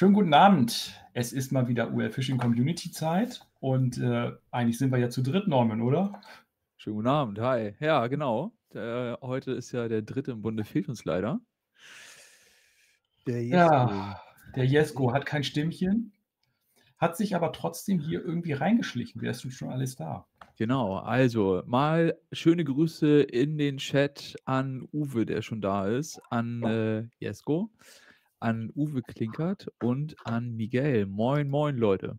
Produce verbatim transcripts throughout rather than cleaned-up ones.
Schönen guten Abend. Es ist mal wieder U L Fishing Community Zeit und äh, eigentlich sind wir ja zu dritt, Norman, oder? Schönen guten Abend, hi. Ja, genau. Der, heute ist ja der dritte im Bunde, fehlt uns leider. Der Ja, Jesko. der Jesko hat kein Stimmchen, hat sich aber trotzdem hier irgendwie reingeschlichen. Wer ist denn schon alles da? Genau, also mal schöne Grüße in den Chat an Uwe, der schon da ist, an äh, Jesko, an Uwe Klinkert und an Miguel. Moin, moin, Leute.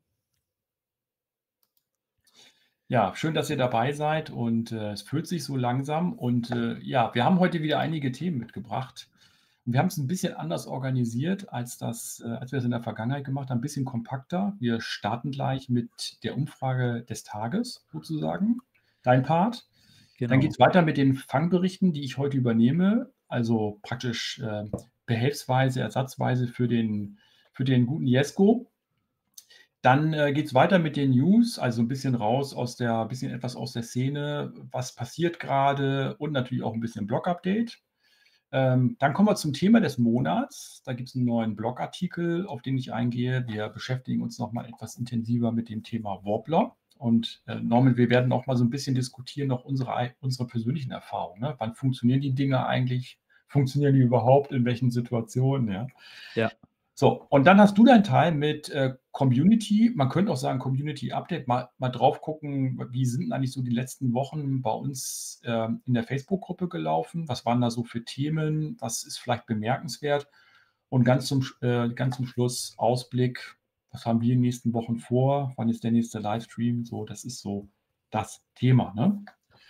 Ja, schön, dass ihr dabei seid und äh, es fühlt sich so langsam und äh, ja, wir haben heute wieder einige Themen mitgebracht. Und wir haben es ein bisschen anders organisiert, als das, äh, als wir es in der Vergangenheit gemacht haben, ein bisschen kompakter. Wir starten gleich mit der Umfrage des Tages sozusagen, dein Part. Dann geht Genau. es weiter mit den Fangberichten, die ich heute übernehme, also praktisch äh, behelfsweise, ersatzweise für den, für den guten Jesko. Dann äh, geht es weiter mit den News, also ein bisschen raus aus der, bisschen etwas aus der Szene, was passiert gerade und natürlich auch ein bisschen Blog-Update. Ähm, dann kommen wir zum Thema des Monats. Da gibt es einen neuen Blogartikel, auf den ich eingehe. Wir beschäftigen uns nochmal etwas intensiver mit dem Thema Wobbler. Und äh, Norman, wir werden auch mal so ein bisschen diskutieren, noch unsere, unsere persönlichen Erfahrungen. Ne? Wann funktionieren die Dinge eigentlich? Funktionieren die überhaupt? In welchen Situationen? Ja. Ja. So, und dann hast du deinen Teil mit äh, Community. Man könnte auch sagen Community Update. Mal, mal drauf gucken, wie sind eigentlich so die letzten Wochen bei uns äh, in der Facebook-Gruppe gelaufen? Was waren da so für Themen? Was ist vielleicht bemerkenswert? Und ganz zum, äh, ganz zum Schluss Ausblick. Was haben wir in den nächsten Wochen vor? Wann ist der nächste Livestream? So, das ist so das Thema. Ne?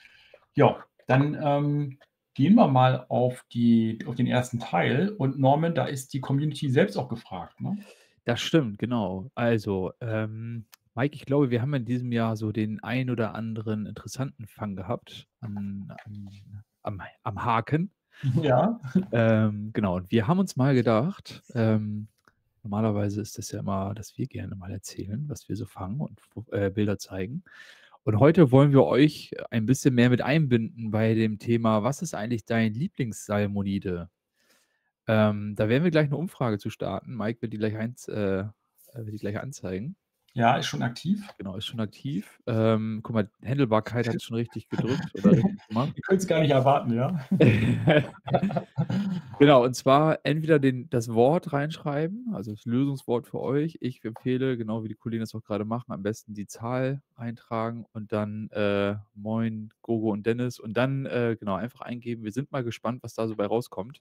Ja, dann ähm, gehen wir mal auf, die, auf den ersten Teil. Und Norman, da ist die Community selbst auch gefragt. Ne? Das stimmt, genau. Also, ähm, Mike, ich glaube, wir haben in diesem Jahr so den ein oder anderen interessanten Fang gehabt an, an, am, am Haken. Ja. Ähm, genau, und wir haben uns mal gedacht, ähm, normalerweise ist das ja immer, dass wir gerne mal erzählen, was wir so fangen und Fo äh, Bilder zeigen. Und heute wollen wir euch ein bisschen mehr mit einbinden bei dem Thema: „Was ist eigentlich dein Lieblingssalmonide?“ Ähm, da werden wir gleich 'ne Umfrage zu starten. Mike wird die gleich eins äh, äh, wird die gleich anzeigen. Ja, ist schon aktiv. Genau, ist schon aktiv. Ähm, guck mal, Händelbarkeit hat's schon richtig gedrückt oder richtig gemacht. Ihr könnt es gar nicht erwarten, ja? Genau, und zwar entweder den das Wort reinschreiben, also das Lösungswort für euch. Ich empfehle, genau wie die Kollegen das auch grade machen, am besten die Zahl eintragen und dann, äh, Moin, Gogo und Dennis und dann, äh, genau, einfach eingeben. Wir sind mal gespannt, was da so bei rauskommt.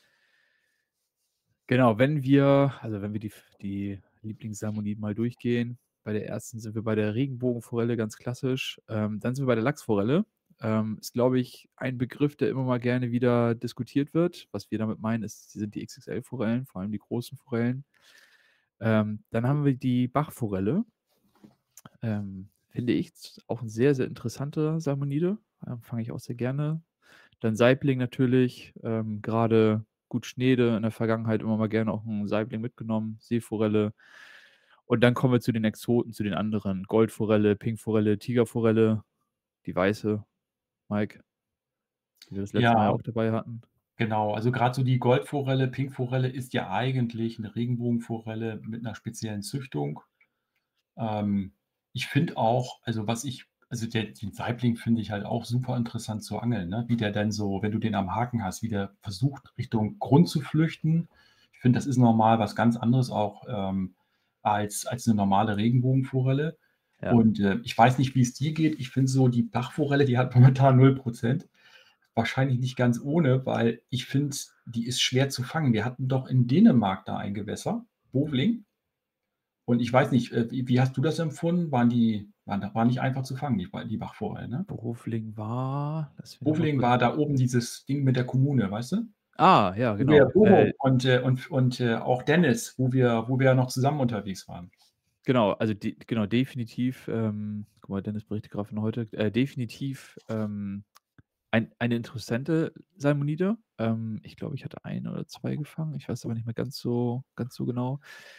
Genau, wenn wir also, wenn wir die f die Lieblingssalmoniden mal durchgehen. Bei der ersten sind wir bei der Regenbogenforelle, ganz klassisch. Ähm, dann sind wir bei der Lachsforelle. Ähm, ist, glaube ich, ein Begriff, der immer mal gerne wieder diskutiert wird. Was wir damit meinen, ist sind die X X L-Forellen, vor allem die großen Forellen. Ähm, dann haben wir die Bachforelle. Ähm, finde ich z auch 'n sehr, sehr interessanter Salmonide, ähm, fange ich auch sehr gerne. Dann Saibling natürlich, ähm, grade gut Schneede in der Vergangenheit immer mal gerne auch 'n Saibling mitgenommen, Seeforelle. Und dann kommen wir zu den Exoten, zu den anderen. Goldforelle, Pinkforelle, Tigerforelle, die weiße, Mike, die wir das letzte Mal ja Ja, auch dabei hatten. genau. Also gerade so die Goldforelle, Pinkforelle ist ja eigentlich 'ne Regenbogenforelle mit 'ner speziellen Züchtung. Ähm, ich finde auch, also was ich also der den Saibling finde ich halt auch super interessant zu angeln, ne? Wie der dann so, wenn du den am Haken hast, wie der versucht, Richtung Grund zu flüchten. Ich finde, das ist noch mal was ganz anderes auch, ähm, als als 'ne normale Regenbogenforelle. Ja. Und, äh, ich weiß nicht, wie's dir geht. Ich finde so, die Bachforelle, die hat momentan null Prozent. Wahrscheinlich nicht ganz ohne, weil ich finde, die ist schwer zu fangen. Wir hatten doch in Dänemark da ein Gewässer, Bovling. Und ich weiß nicht, äh, wie wie hast du das empfunden? Waren die waren da war nicht einfach zu fangen, die Ba die Bachforellen, ne? Bovling war lass mich noch mal Bovling kurz war da oben dieses Ding mit der Kommune, weißt du? Ah, ja, Wo wir genau. Bobo Äh und, äh und und, äh, auch Dennis, wo wir wo wir ja noch zusammen unterwegs waren. Genau, also de genau, definitiv, ähm guck mal, Dennis berichtet grad von heute. Äh, definitiv, ähm, ein eine interessante Salmonide. Ähm, ich glaube, ich hatte ein oder zwei gefangen. Ich weiß aber nicht mehr ganz so ganz so genau.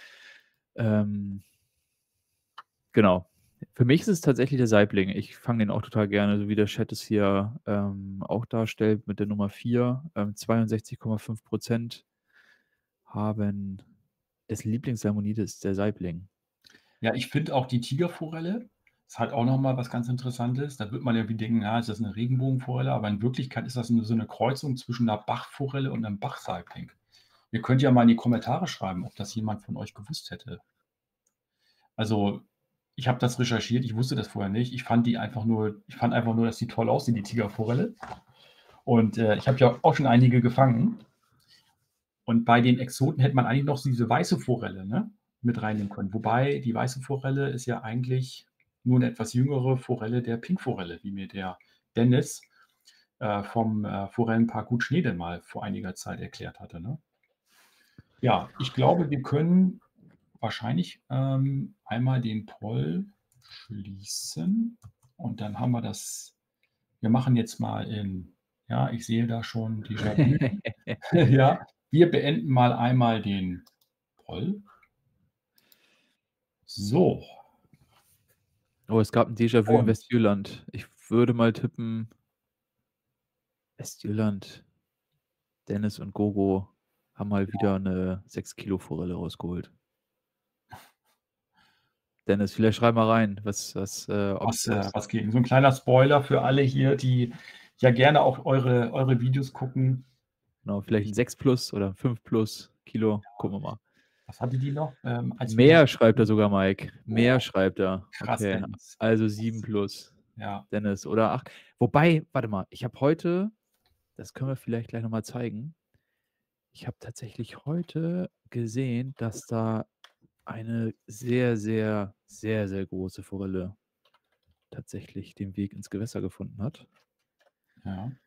Ähm genau. Für mich ist es tatsächlich der Saibling. Ich fange den auch total gerne, so wie der Chat es hier, ähm, auch darstellt mit der Nummer vier, ähm, zweiundsechzig Komma fünf Prozent haben Dessen Lieblingssalmonide ist der Saibling. Ja, ich finde auch die Tigerforelle ist halt auch noch mal was ganz Interessantes. Da wird man irgendwie denken: „Ja, ist das 'ne Regenbogenforelle?“ Aber in Wirklichkeit ist das 'ne so 'ne Kreuzung zwischen 'ner Bachforelle und 'nem Bachsaibling. Ihr könnt ja mal in die Kommentare schreiben, ob das jemand von euch gewusst hätte. Also, ich habe das recherchiert, ich wusste das vorher nicht. Ich fand die einfach nur ich fand einfach nur, dass die toll aussieht, die Tigerforelle. Und, äh, ich habe ja auch schon einige gefangen. Und bei den Exoten hätte man eigentlich noch so diese weiße Forelle, ne, mit reinnehmen können. Wobei die weiße Forelle ist ja eigentlich nur 'ne etwas jüngere Forelle der Pinkforelle, wie mir der Dennis, äh, vom, äh, Forellenpark Gut Schnee denn mal vor einiger Zeit erklärt hatte, ne? Ja, ich glaube, wir können wahrscheinlich, ähm, einmal den Poll schließen und dann haben wir das wir machen jetzt mal in ja, ich sehe da schon Déjà-vu. Ja, wir beenden mal einmal den Poll. So. Oh, es gab 'n Déjà-vu in Und Westjylland. Ich würde mal tippen Westjylland. Dennis und Gogo haben mal Ja. wieder 'ne sechs Kilo Forelle rausgeholt. Dennis, vielleicht schreib mal rein, was was, äh, ob Was äh, ob's was ging. So 'n kleiner Spoiler für alle hier, die ja gerne auch eure eure Videos gucken. Genau, vielleicht Ich 'n sechs plus oder fünf plus Kilo. Ja. Gucken wir mal. Was hatte die noch? Ähm, als wir Mehr schreibt er sogar, Mike. Mehr Boah. schreibt er. Krass, Okay, Dennis. also sieben Krass. plus. Ja. Dennis, oder ach wobei, warte mal, ich habe heute das können wir vielleicht gleich noch mal zeigen. Ich habe tatsächlich heute gesehen, dass da eine sehr, sehr, sehr, sehr große Forelle tatsächlich den Weg ins Gewässer gefunden hat. Ja.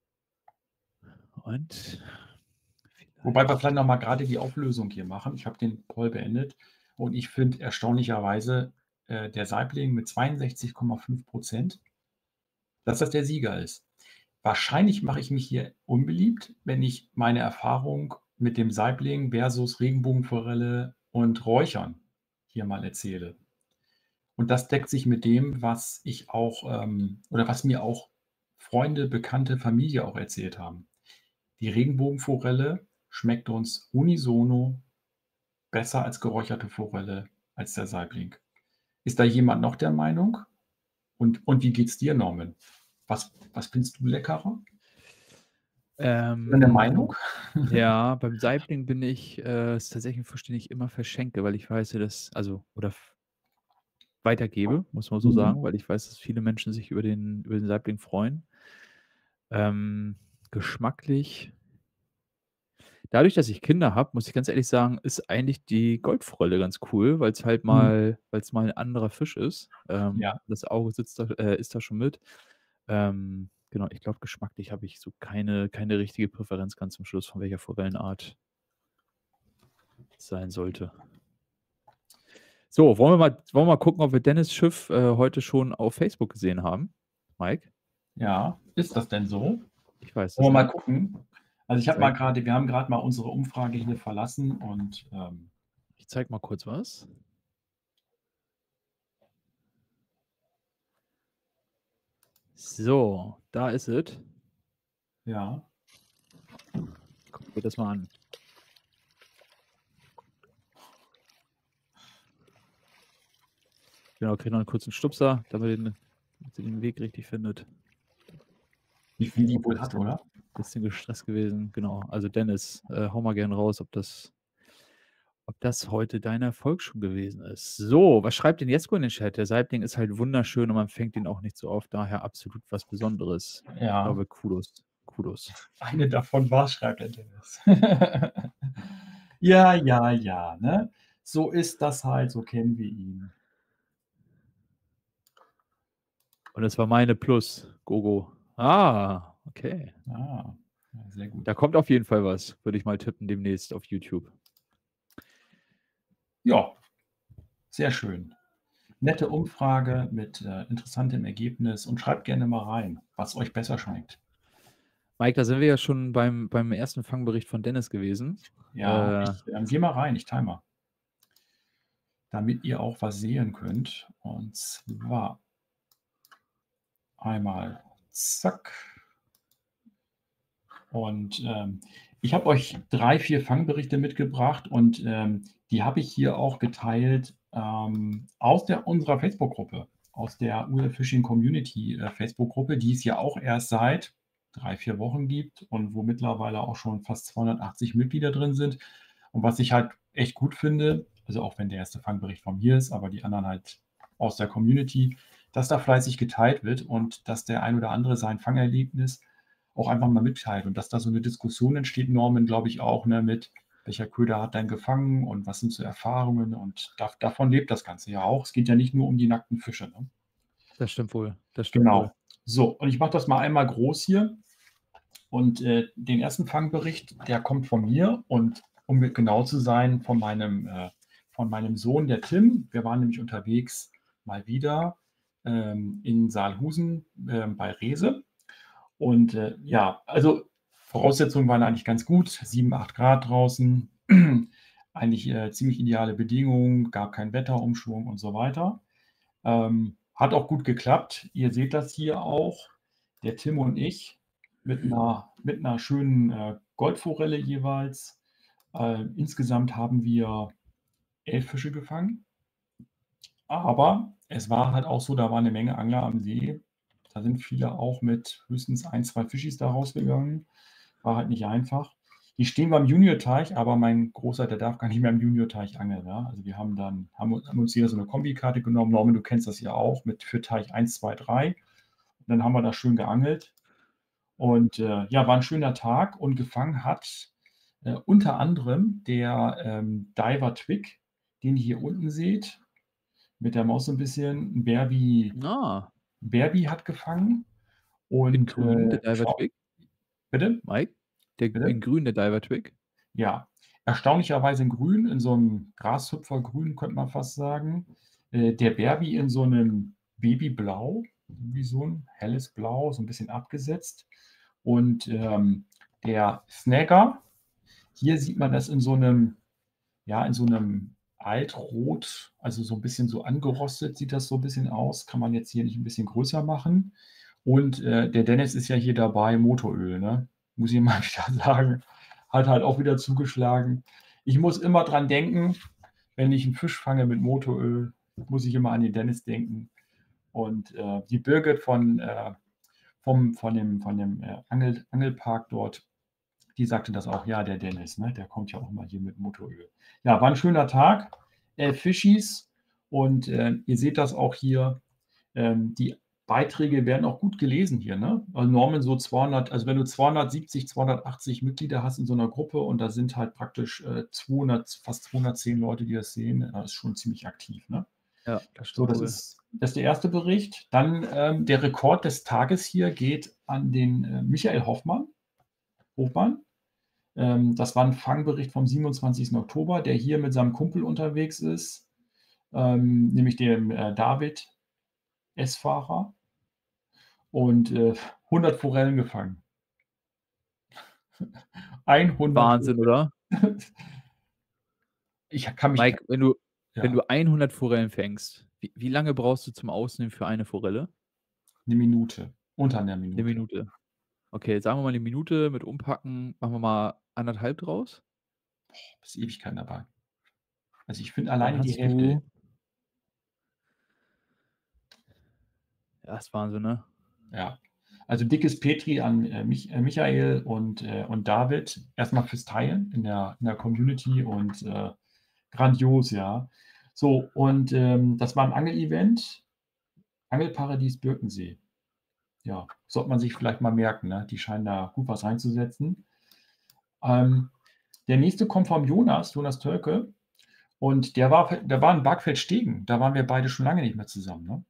Und Wobei wir vielleicht vielleicht noch mal grade die Auflösung hier machen. Ich habe den Poll beendet und ich finde erstaunlicherweise, äh, der Saibling mit zweiundsechzig Komma fünf Prozent dass das der Sieger ist. Wahrscheinlich mache ich mich hier unbeliebt, wenn ich meine Erfahrung mit dem Saibling versus Regenbogenforelle und Räuchern hier mal erzähle. Und das deckt sich mit dem, was ich auch, ähm oder was mir auch Freunde, Bekannte, Familie auch erzählt haben. Die Regenbogenforelle schmeckt uns unisono besser als geräucherte Forelle als der Saibling. Ist da jemand noch der Meinung? Und und wie geht's dir, Norman? Was was findest du leckerer? Oder 'ne Ähm, Meinung? ja, beim Saibling bin ich, äh ist tatsächlich 'n Fisch, den ich immer verschenke, weil ich weiß, ja, dass also, oder f weitergebe, muss man so Mhm. sagen, weil ich weiß, dass viele Menschen sich über den über den Saibling freuen. Ähm, geschmacklich dadurch, dass ich Kinder habe, muss ich ganz ehrlich sagen, ist eigentlich die Goldforelle ganz cool, weil's halt Mhm. mal weil's mal 'n anderer Fisch ist. Ähm, Ja. das Auge sitzt da äh, isst da schon mit. Ähm, genau, ich glaube, geschmacklich habe ich so keine keine richtige Präferenz ganz zum Schluss, von welcher Forellenart sein sollte. So, wollen wir mal wollen wir mal gucken, ob wir Dennis' Schiff, äh, heute schon auf Facebook gesehen haben, Mike? Ja, ist das denn so? Ich weiß Wollen das wir mal nicht. gucken? Also, ich Ich habe mal zeige grade wir haben grad mal unsere Umfrage hier verlassen und, ähm Ich zeige mal kurz was. So, da ist es. Ja. Gucken wir das mal an. Genau, kriegt noch 'n kurzen Stupser, damit er den damit er den Weg richtig findet. Wie viel die Auch wohl hat, bisschen oder? bisschen gestresst gewesen. Genau. Also, Dennis, äh, hau mal gern raus, ob das ob das heute dein Erfolg schon gewesen ist. So, was schreibt denn Jesko in den Chat? Der Saibling ist halt wunderschön und man fängt ihn auch nicht so oft, daher absolut was Besonderes. Ich Ja. glaube, Kudos. Kudos. Eine davon war's, schreibt der Dennis. Ja, ja, ja, ne? So ist das halt, so kennen wir ihn. Und das war meine Plus, Gogo. Ah, okay. Ah, ja, sehr gut. Da kommt auf jeden Fall was, würde ich mal tippen demnächst auf YouTube. Ja, sehr schön. Nette Umfrage mit, äh, interessantem Ergebnis und schreibt gerne mal rein, was euch besser schmeckt. Mike, da sind wir ja schon beim beim ersten Fangbericht von Dennis gewesen. Ja, Äh ich, ähm gehe mal rein, ich timer. Damit ihr auch was sehen könnt. Und zwar einmal zack. Und, ähm, Ich habe euch drei, vier Fangberichte mitgebracht und, ähm, die habe ich hier auch geteilt, ähm, aus der unserer Facebook-Gruppe, aus der Ule Fishing Community, äh, Facebook-Gruppe, die es ja auch erst seit drei, vier Wochen gibt und wo mittlerweile auch schon fast zweihundertachtzig Mitglieder drin sind. Und was ich halt echt gut finde, also auch wenn der erste Fangbericht von mir ist, aber die anderen halt aus der Community, dass da fleißig geteilt wird und dass der ein oder andere sein Fangerlebnis auch einfach mal mitteilt und dass da so 'ne Diskussion entsteht, Norman, glaube ich auch, ne, mit welcher Köder hat dein gefangen und was sind so Erfahrungen und dav davon lebt das Ganze ja auch. Es geht ja nicht nur um die nackten Fische, ne? Das stimmt wohl, das stimmt wohl. Genau. So, und ich mache das mal einmal groß hier und, äh, den ersten Fangbericht, der kommt von mir und um mit genau zu sein, von meinem äh, von meinem Sohn, der Tim. Wir waren nämlich unterwegs mal wieder, ähm, in Saalhusen, ähm, bei Reese. Und, äh, ja, also Voraussetzungen waren eigentlich ganz gut, sieben, acht Grad draußen, eigentlich, äh, ziemlich ideale Bedingungen, gab keinen Wetterumschwung und so weiter. Ähm, hat auch gut geklappt. Ihr seht das hier auch, der Tim und ich mit 'ner mit 'ner schönen, äh, Goldforelle jeweils. Äh, insgesamt haben wir elf Fische gefangen. Aber es war halt auch so, da waren 'ne Menge Angler am See. Da sind viele auch mit höchstens ein, zwei Fischis da rausgegangen. War halt nicht einfach. Hier stehen wir am Juniorteich, aber mein Großer, der darf gar nicht mehr im Juniorteich angeln, ja? Also, wir haben dann haben u haben uns jeder so 'ne Kombikarte genommen. Norman, du kennst das ja auch mit für Teich eins, zwei, drei. Und dann haben wir da schön geangelt. Und, äh, ja, war 'n schöner Tag und gefangen hat, äh, unter anderem der, ähm, Diver Twig, den ihr hier unten seht, mit der Maus so 'n bisschen. Berbi Ah. Berbi hat gefangen In und, grün, äh, der Diver schau Twig? bitte? Mike? Der Bitte? in grün, der Diver Twig? Ja, erstaunlicherweise in grün, in so 'nem Grashüpfergrün, könnte man fast sagen. Äh, der Berbi in so 'nem Babyblau, wie so 'n helles Blau, so 'n bisschen abgesetzt. Und, ähm, der Snagger, hier sieht man das in so 'nem ja, in so 'nem Altrot, also so 'n bisschen so angerostet sieht das so 'n bisschen aus. Kann man jetzt hier nicht 'n bisschen größer machen. Und, äh, der Dennis ist ja hier dabei, Motoröl, ne? Muss ich mal wieder sagen. Hat halt auch wieder zugeschlagen. Ich muss immer dran denken, wenn ich 'n Fisch fange mit Motoröl, muss ich immer an den Dennis denken. Und, äh, die Birgit von, äh vom von dem von dem, äh, Angel Angelpark dort, die sagte das auch: „Ja, der Dennis, ne, der kommt ja auch immer hier mit Motoröl.“ Ja, war 'n schöner Tag, elf Fischis und, äh, ihr seht das auch hier, ähm, die Beiträge werden auch gut gelesen hier, ne? Also, Norman, so zweihundert also, wenn du zweihundertsiebzig, zweihundertachtzig Mitglieder hast in so 'ner Gruppe und da sind halt praktisch, äh, zweihundert fast zweihundertzehn Leute, die das sehen, äh, ist schon ziemlich aktiv, ne? Ja, das So, stimmt das wohl. ist das ist der erste Bericht. Dann, ähm, der Rekord des Tages hier geht an den, äh, Michael Hoffmann Hofmann. Ähm, das war 'n Fangbericht vom siebenundzwanzigsten Oktober, der hier mit seinem Kumpel unterwegs ist, ähm, nämlich dem, äh, David S-Fahrer. Und, äh, hundert Forellen gefangen. hundert Wahnsinn, Forellen. oder? Ich ha kann mich Mike, wenn du wenn ja. du hundert Forellen fängst, wie wie lange brauchst du zum Ausnehmen für eine Forelle? 'Ne Minute, unter 'ner 'Ne Minute. Minute. Okay, sagen wir mal 'ne Minute mit Umpacken, machen wir mal anderthalb draus? Boah, bist Ewigkeiten dabei. Also, ich finde Dann alleine die hast Hälfte du Ja, ist Wahnsinn, ne? Ja. Also, dickes Petri an, äh, Mich äh, Michael und, äh und David. Erst mal fürs Teilen in der in der Community und, äh, grandios, ja. So, und, ähm, das war 'n Angelevent, Angelparadies Birkensee. Ja, sollte man sich vielleicht mal merken, ne? Die scheinen da gut was reinzusetzen. Ähm, der nächste kommt vom Jonas, Jonas Tölke. Und der war der war in Barkfeld-Stegen. Da waren wir beide schon lange nicht mehr zusammen, ne?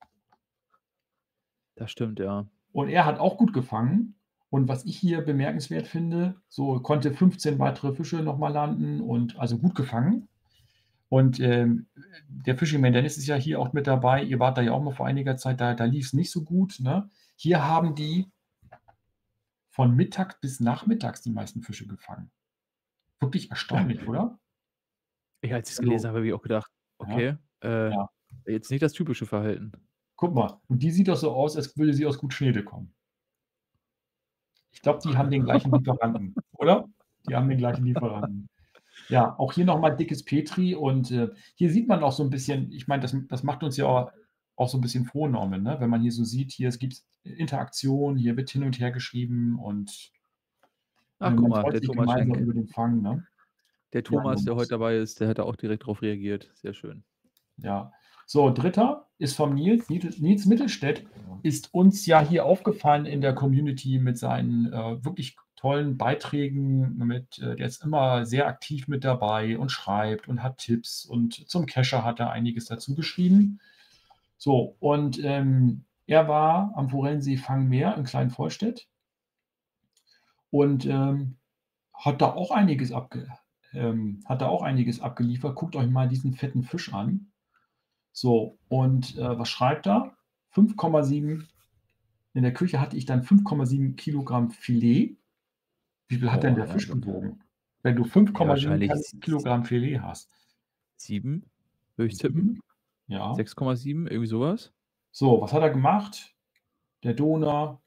Das stimmt, ja. Und er hat auch gut gefangen. Und was ich hier bemerkenswert finde, so konnte fünfzehn weitere Fische noch mal landen und also, gut gefangen. Und, ähm, der Fishing Man Dennis ist ja hier auch mit dabei. Ihr wart da ja auch mal vor einiger Zeit, da da lief's nicht so gut, ne? Hier haben die von Mittag bis nachmittags die meisten Fische gefangen. Wirklich erstaunlich, oder? Ja, als ich's gelesen Also habe, habe ich auch gedacht: ja, „Okay, äh, ja. jetzt nicht das typische Verhalten.“ Guck mal, und die sieht doch so aus, als würde sie aus Gut Schnede kommen. Ich glaube, die haben den gleichen Lieferanten, oder? Die haben den gleichen Lieferanten. Ja, auch hier nochmal dickes Petri und, äh, hier sieht man auch so 'n bisschen ich meine, das das macht uns ja au auch so 'n bisschen froh, Norman, ne? Wenn man hier so sieht, hier, es gibt Interaktion, hier wird hin und her geschrieben und Ach, äh, guck man mal, freut der sich Thomas gemeinsam Schenk. über den Fang, ne? Der Ja, Thomas, der heute Thomas. dabei ist, der hat da auch direkt drauf reagiert. Sehr schön. Ja. So, dritter ist vom Nils. Nils Nils Mittelstädt ist uns ja hier aufgefallen in der Community mit seinen, äh, wirklich tollen Beiträgen mit äh, der ist immer sehr aktiv mit dabei und schreibt und hat Tipps und zum Kescher hat er einiges dazu geschrieben. So, und, ähm, er war am Forellensee Fangmeer in Klein-Volstedt und, ähm, hat da auch einiges abge ähm, hat da auch einiges abgeliefert. Guckt euch mal diesen fetten Fisch an. So, und, äh, was schreibt er? fünf Komma sieben in der Küche hatte ich dann fünf Komma sieben Kilogramm Filet. Wie viel hat denn Boah, der ja Fisch gut. gewogen? Wenn du fünf Ja, Komma sieben wahrscheinlich Kal s s Kilogramm Filet hast. sieben, würde ich tippen. sieben? Ja. sechs Komma sieben, irgendwie so was. So, was hat er gemacht? Der Doner.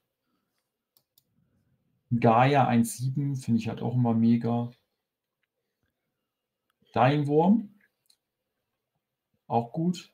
Gaia eins sieben finde ich halt auch immer mega. Deinwurm. Auch gut.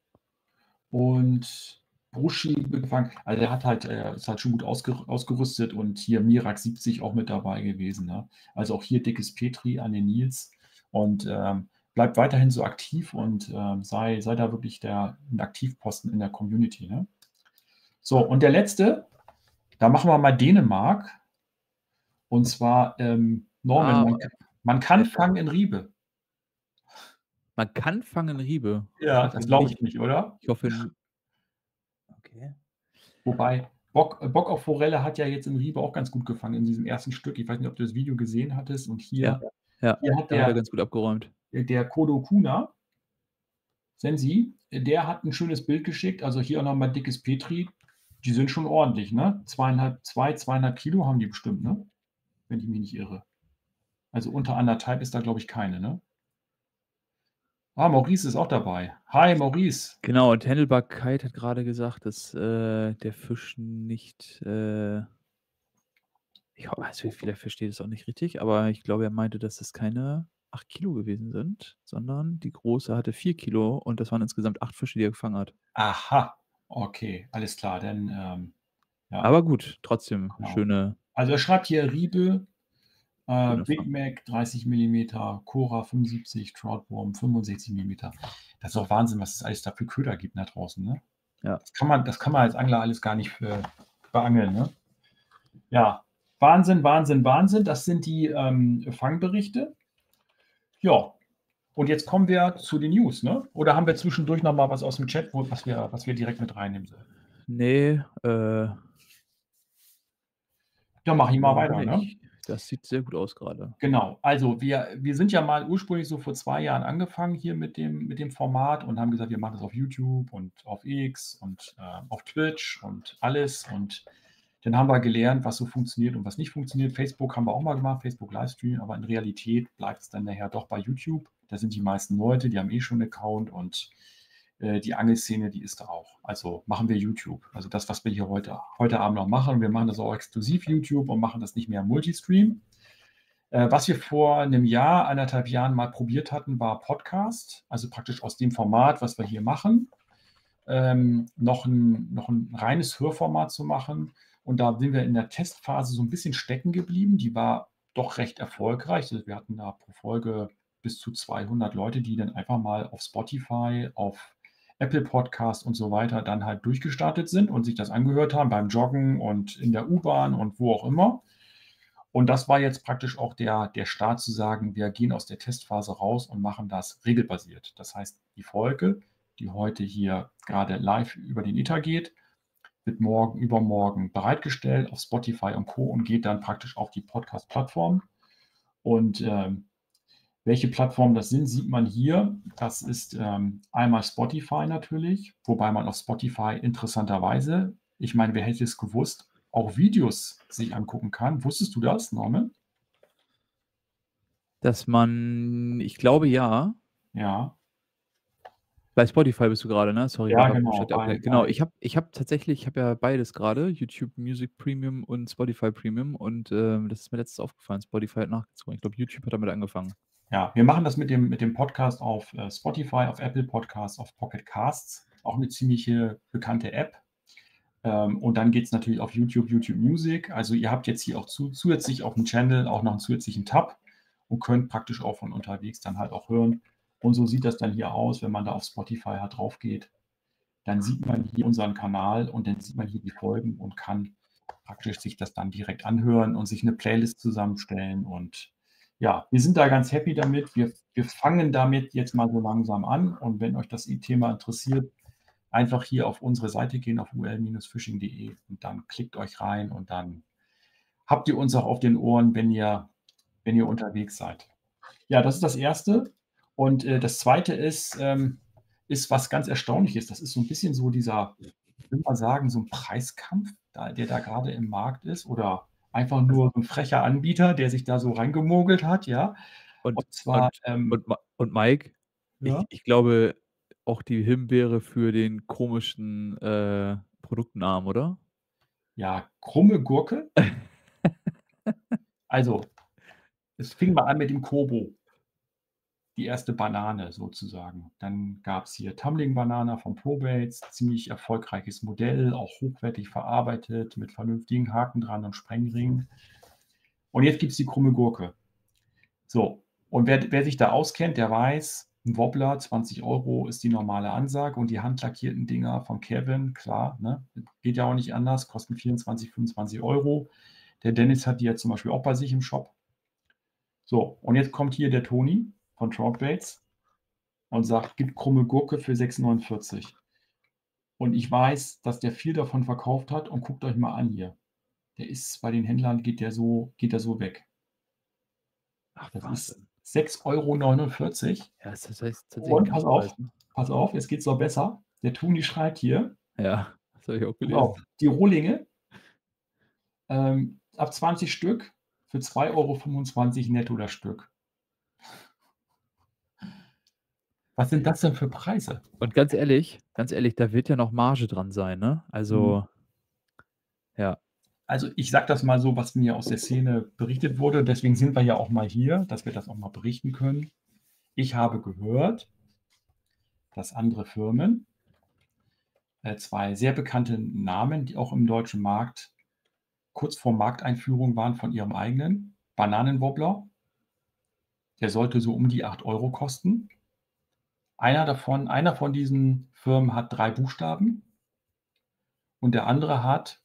Und Bruschi gefangen. Also, der hat halt äh, ist halt schon gut ausger ausgerüstet und hier Mirax siebzig auch mit dabei gewesen, ne? Also, auch hier dickes Petri an den Nils und, ähm, bleibt weiterhin so aktiv und, ähm, sei sei da wirklich der 'n Aktivposten in der Community, ne? So, und der Letzte, da machen wir mal Dänemark. Und zwar, ähm, Norman, Ah, man äh, k man kann äh fangen in Riebe. Man kann fangen in Riebe. Ich Ja, hoffe das glaube nicht. ich nicht, oder? Ich hoffe n Okay. Wobei, Bock äh, Bock auf Forelle hat ja jetzt in Riebe auch ganz gut gefangen in diesem ersten Stück. Ich weiß nicht, ob du das Video gesehen hattest und Ja, hier ja, hier hat da hat er der ganz gut abgeräumt. äh, der Kodo Kuna Sensi, äh, der hat 'n schönes Bild geschickt. Also, hier auch noch mal dickes Petri. Die sind schon ordentlich, ne? zweieinhalb zwei, zweieinhalb Kilo haben die bestimmt, ne? Wenn ich mich nicht irre. Also, unter anderthalb ist da, glaube ich, keine, ne? Ah, Maurice ist auch dabei. Hi, Maurice. Genau, und Händelbar Kite hat grade gesagt, dass, äh, der Fisch nicht, äh ich ho also, vielleicht verstehe ich das auch nicht richtig, aber ich glaube, er meinte, dass das keine acht Kilo gewesen sind, sondern die Große hatte vier Kilo und das waren insgesamt acht Fische, die er gefangen hat. Aha, okay, alles klar, dann, ähm, ja. Aber gut, trotzdem Genau. schöne Also, er schreibt hier Riebe, äh, schöner Big Fang. Mac dreißig Millimeter, Cora fünfundsiebzig, Troutwurm fünfundsechzig Millimeter. Das ist doch Wahnsinn, was es alles da für Köder gibt da draußen, ne? Ja. Das kann man das kann man als Angler alles gar nicht, äh, beangeln, ne? Ja, Wahnsinn, Wahnsinn, Wahnsinn. Das sind die, ähm, Fangberichte. Ja, und jetzt kommen wir zu den News, ne? Oder haben wir zwischendurch noch mal was aus'm Chat, wo was wir was wir direkt mit reinnehmen sollen? Ne, äh Ja, mache ich mal glaube weiter, ne? nicht. Das sieht sehr gut aus grade. Genau. Also, wir wir sind ja mal ursprünglich so vor zwei Jahren angefangen hier mit dem mit dem Format und haben gesagt, wir machen das auf YouTube und auf X und, äh, auf Twitch und alles. Und dann haben wir gelernt, was so funktioniert und was nicht funktioniert. Facebook haben wir auch mal gemacht, Facebook Livestream, aber in Realität bleibt's dann nachher doch bei YouTube. Da sind die meisten Leute, die haben eh schon 'n Account und, äh, die Angelszene, die ist da auch. Also, machen wir YouTube. Also, das, was wir hier heute heute Abend noch machen. Wir machen das auch exklusiv YouTube und machen das nicht mehr im Multistream. Äh, was wir vor 'nem Jahr, anderthalb Jahren mal probiert hatten, war Podcast, also, praktisch aus dem Format, was wir hier machen, ähm, noch 'n noch 'n reines Hörformat zu machen. Und da sind wir in der Testphase so 'n bisschen stecken geblieben. Die war doch recht erfolgreich. Also, wir hatten da pro Folge bis zu zweihundert Leute, die dann einfach mal auf Spotify, auf Apple Podcast und so weiter dann halt durchgestartet sind und sich das angehört haben beim Joggen und in der U-Bahn und wo auch immer. Und das war jetzt praktisch auch der der Start zu sagen, wir gehen aus der Testphase raus und machen das regelbasiert. Das heißt, die Folge, die heute hier grade live über den Äther geht, wird morgen übermorgen bereitgestellt auf Spotify und Co. und geht dann praktisch auf die Podcast-Plattform. Und, ähm, welche Plattformen das sind, sieht man hier. Das ist, ähm, einmal Spotify natürlich, wobei man auf Spotify interessanterweise ich meine, wer hätte es gewusst, auch Videos sich angucken kann. Wusstest du das, Norman? Dass man ich glaube, ja. Ja. Bei Spotify bist du gerade, ne? Sorry, war Ja, grad genau, statt der bei Play genau, bei ich habe ich habe tatsächlich ich habe ja beides gerade, YouTube Music Premium und Spotify Premium und, ähm, das ist mir letztens aufgefallen. Spotify hat nachgezogen. Ich glaube, YouTube hat damit angefangen. Ja, wir machen das mit dem mit dem Podcast auf, äh, Spotify, auf Apple Podcasts, auf Pocket Casts, auch 'ne ziemliche bekannte App. Ähm, und dann geht's natürlich auf YouTube, YouTube Music. Also, ihr habt jetzt hier auch zu zusätzlich auf'm Channel auch noch 'n zusätzlichen Tab und könnt praktisch auch von unterwegs dann halt auch hören. Und so sieht das dann hier aus, wenn man da auf Spotify halt drauf geht. Dann sieht man hier unseren Kanal und dann sieht man hier die Folgen und kann praktisch sich das dann direkt anhören und sich 'ne Playlist zusammenstellen. Und ja, wir sind da ganz happy damit. Wir wir fangen damit jetzt mal so langsam an und wenn euch das i Thema interessiert, einfach hier auf unsere Seite gehen, auf u l Bindestrich fishing punkt de und dann klickt euch rein und dann habt ihr uns auch auf den Ohren, wenn ihr wenn ihr unterwegs seid. Ja, das ist das Erste. Und, äh, das Zweite ist, ähm ist was ganz Erstaunliches. Das ist so 'n bisschen so dieser, ich würde mal sagen, so 'n Preiskampf, da der da grade im Markt ist oder einfach Das nur 'n frecher Anbieter, der sich da so reingemogelt hat, ja? Und Und zwar, und ähm und Ma und Mike, Ja? ich ich glaube, auch die Himbeere für den komischen, äh, Produktnamen, oder? Ja, krumme Gurke. Also, es fing mal an mit dem Kobo. Die erste Banane sozusagen. Dann gab's hier Tumbling Banana von Probates, ziemlich erfolgreiches Modell, auch hochwertig verarbeitet mit vernünftigen Haken dran und Sprengringen. Und jetzt gibt's die krumme Gurke. So, und wer wer sich da auskennt, der weiß, 'n Wobbler, zwanzig Euro ist die normale Ansage und die handlackierten Dinger von Kevin, klar, ne? Geht ja auch nicht anders, kosten vierundzwanzig, fünfundzwanzig Euro. Der Dennis hat die ja zum Beispiel auch bei sich im Shop. So, und jetzt kommt hier der Toni von Troutbaits und sagt: „Gib krumme Gurke für sechs neunundvierzig." Und ich weiß, dass der viel davon verkauft hat und guckt euch mal an hier. Der ist bei den Händlern geht der so geht der so weg. Ach, Das ist Wahnsinn. sechs Euro neunundvierzig. Ja, ist das heißt tatsächlich Und pass auf, Kaufpreis, ne? pass auf, jetzt geht's noch besser. Der Toni schreibt hier Ja, das habe ich auch pass auf, gelesen. die Rohlinge ähm, ab zwanzig Stück für zwei Euro fünfundzwanzig netto das Stück. Was sind das denn für Preise? Und ganz ehrlich ganz ehrlich, da wird ja noch Marge dran sein, ne? Mhm. Also ja. Also, ich sage das mal so, was mir aus der Szene berichtet wurde, deswegen sind wir ja auch mal hier, dass wir das auch mal berichten können. Ich habe gehört dass andere Firmen äh, zwei sehr bekannte Namen, die auch im deutschen Markt kurz vor Markteinführung waren von ihrem eigenen Bananenwobbler. Der sollte so um die acht Euro kosten. Einer davon einer von diesen Firmen hat drei Buchstaben und der andere hat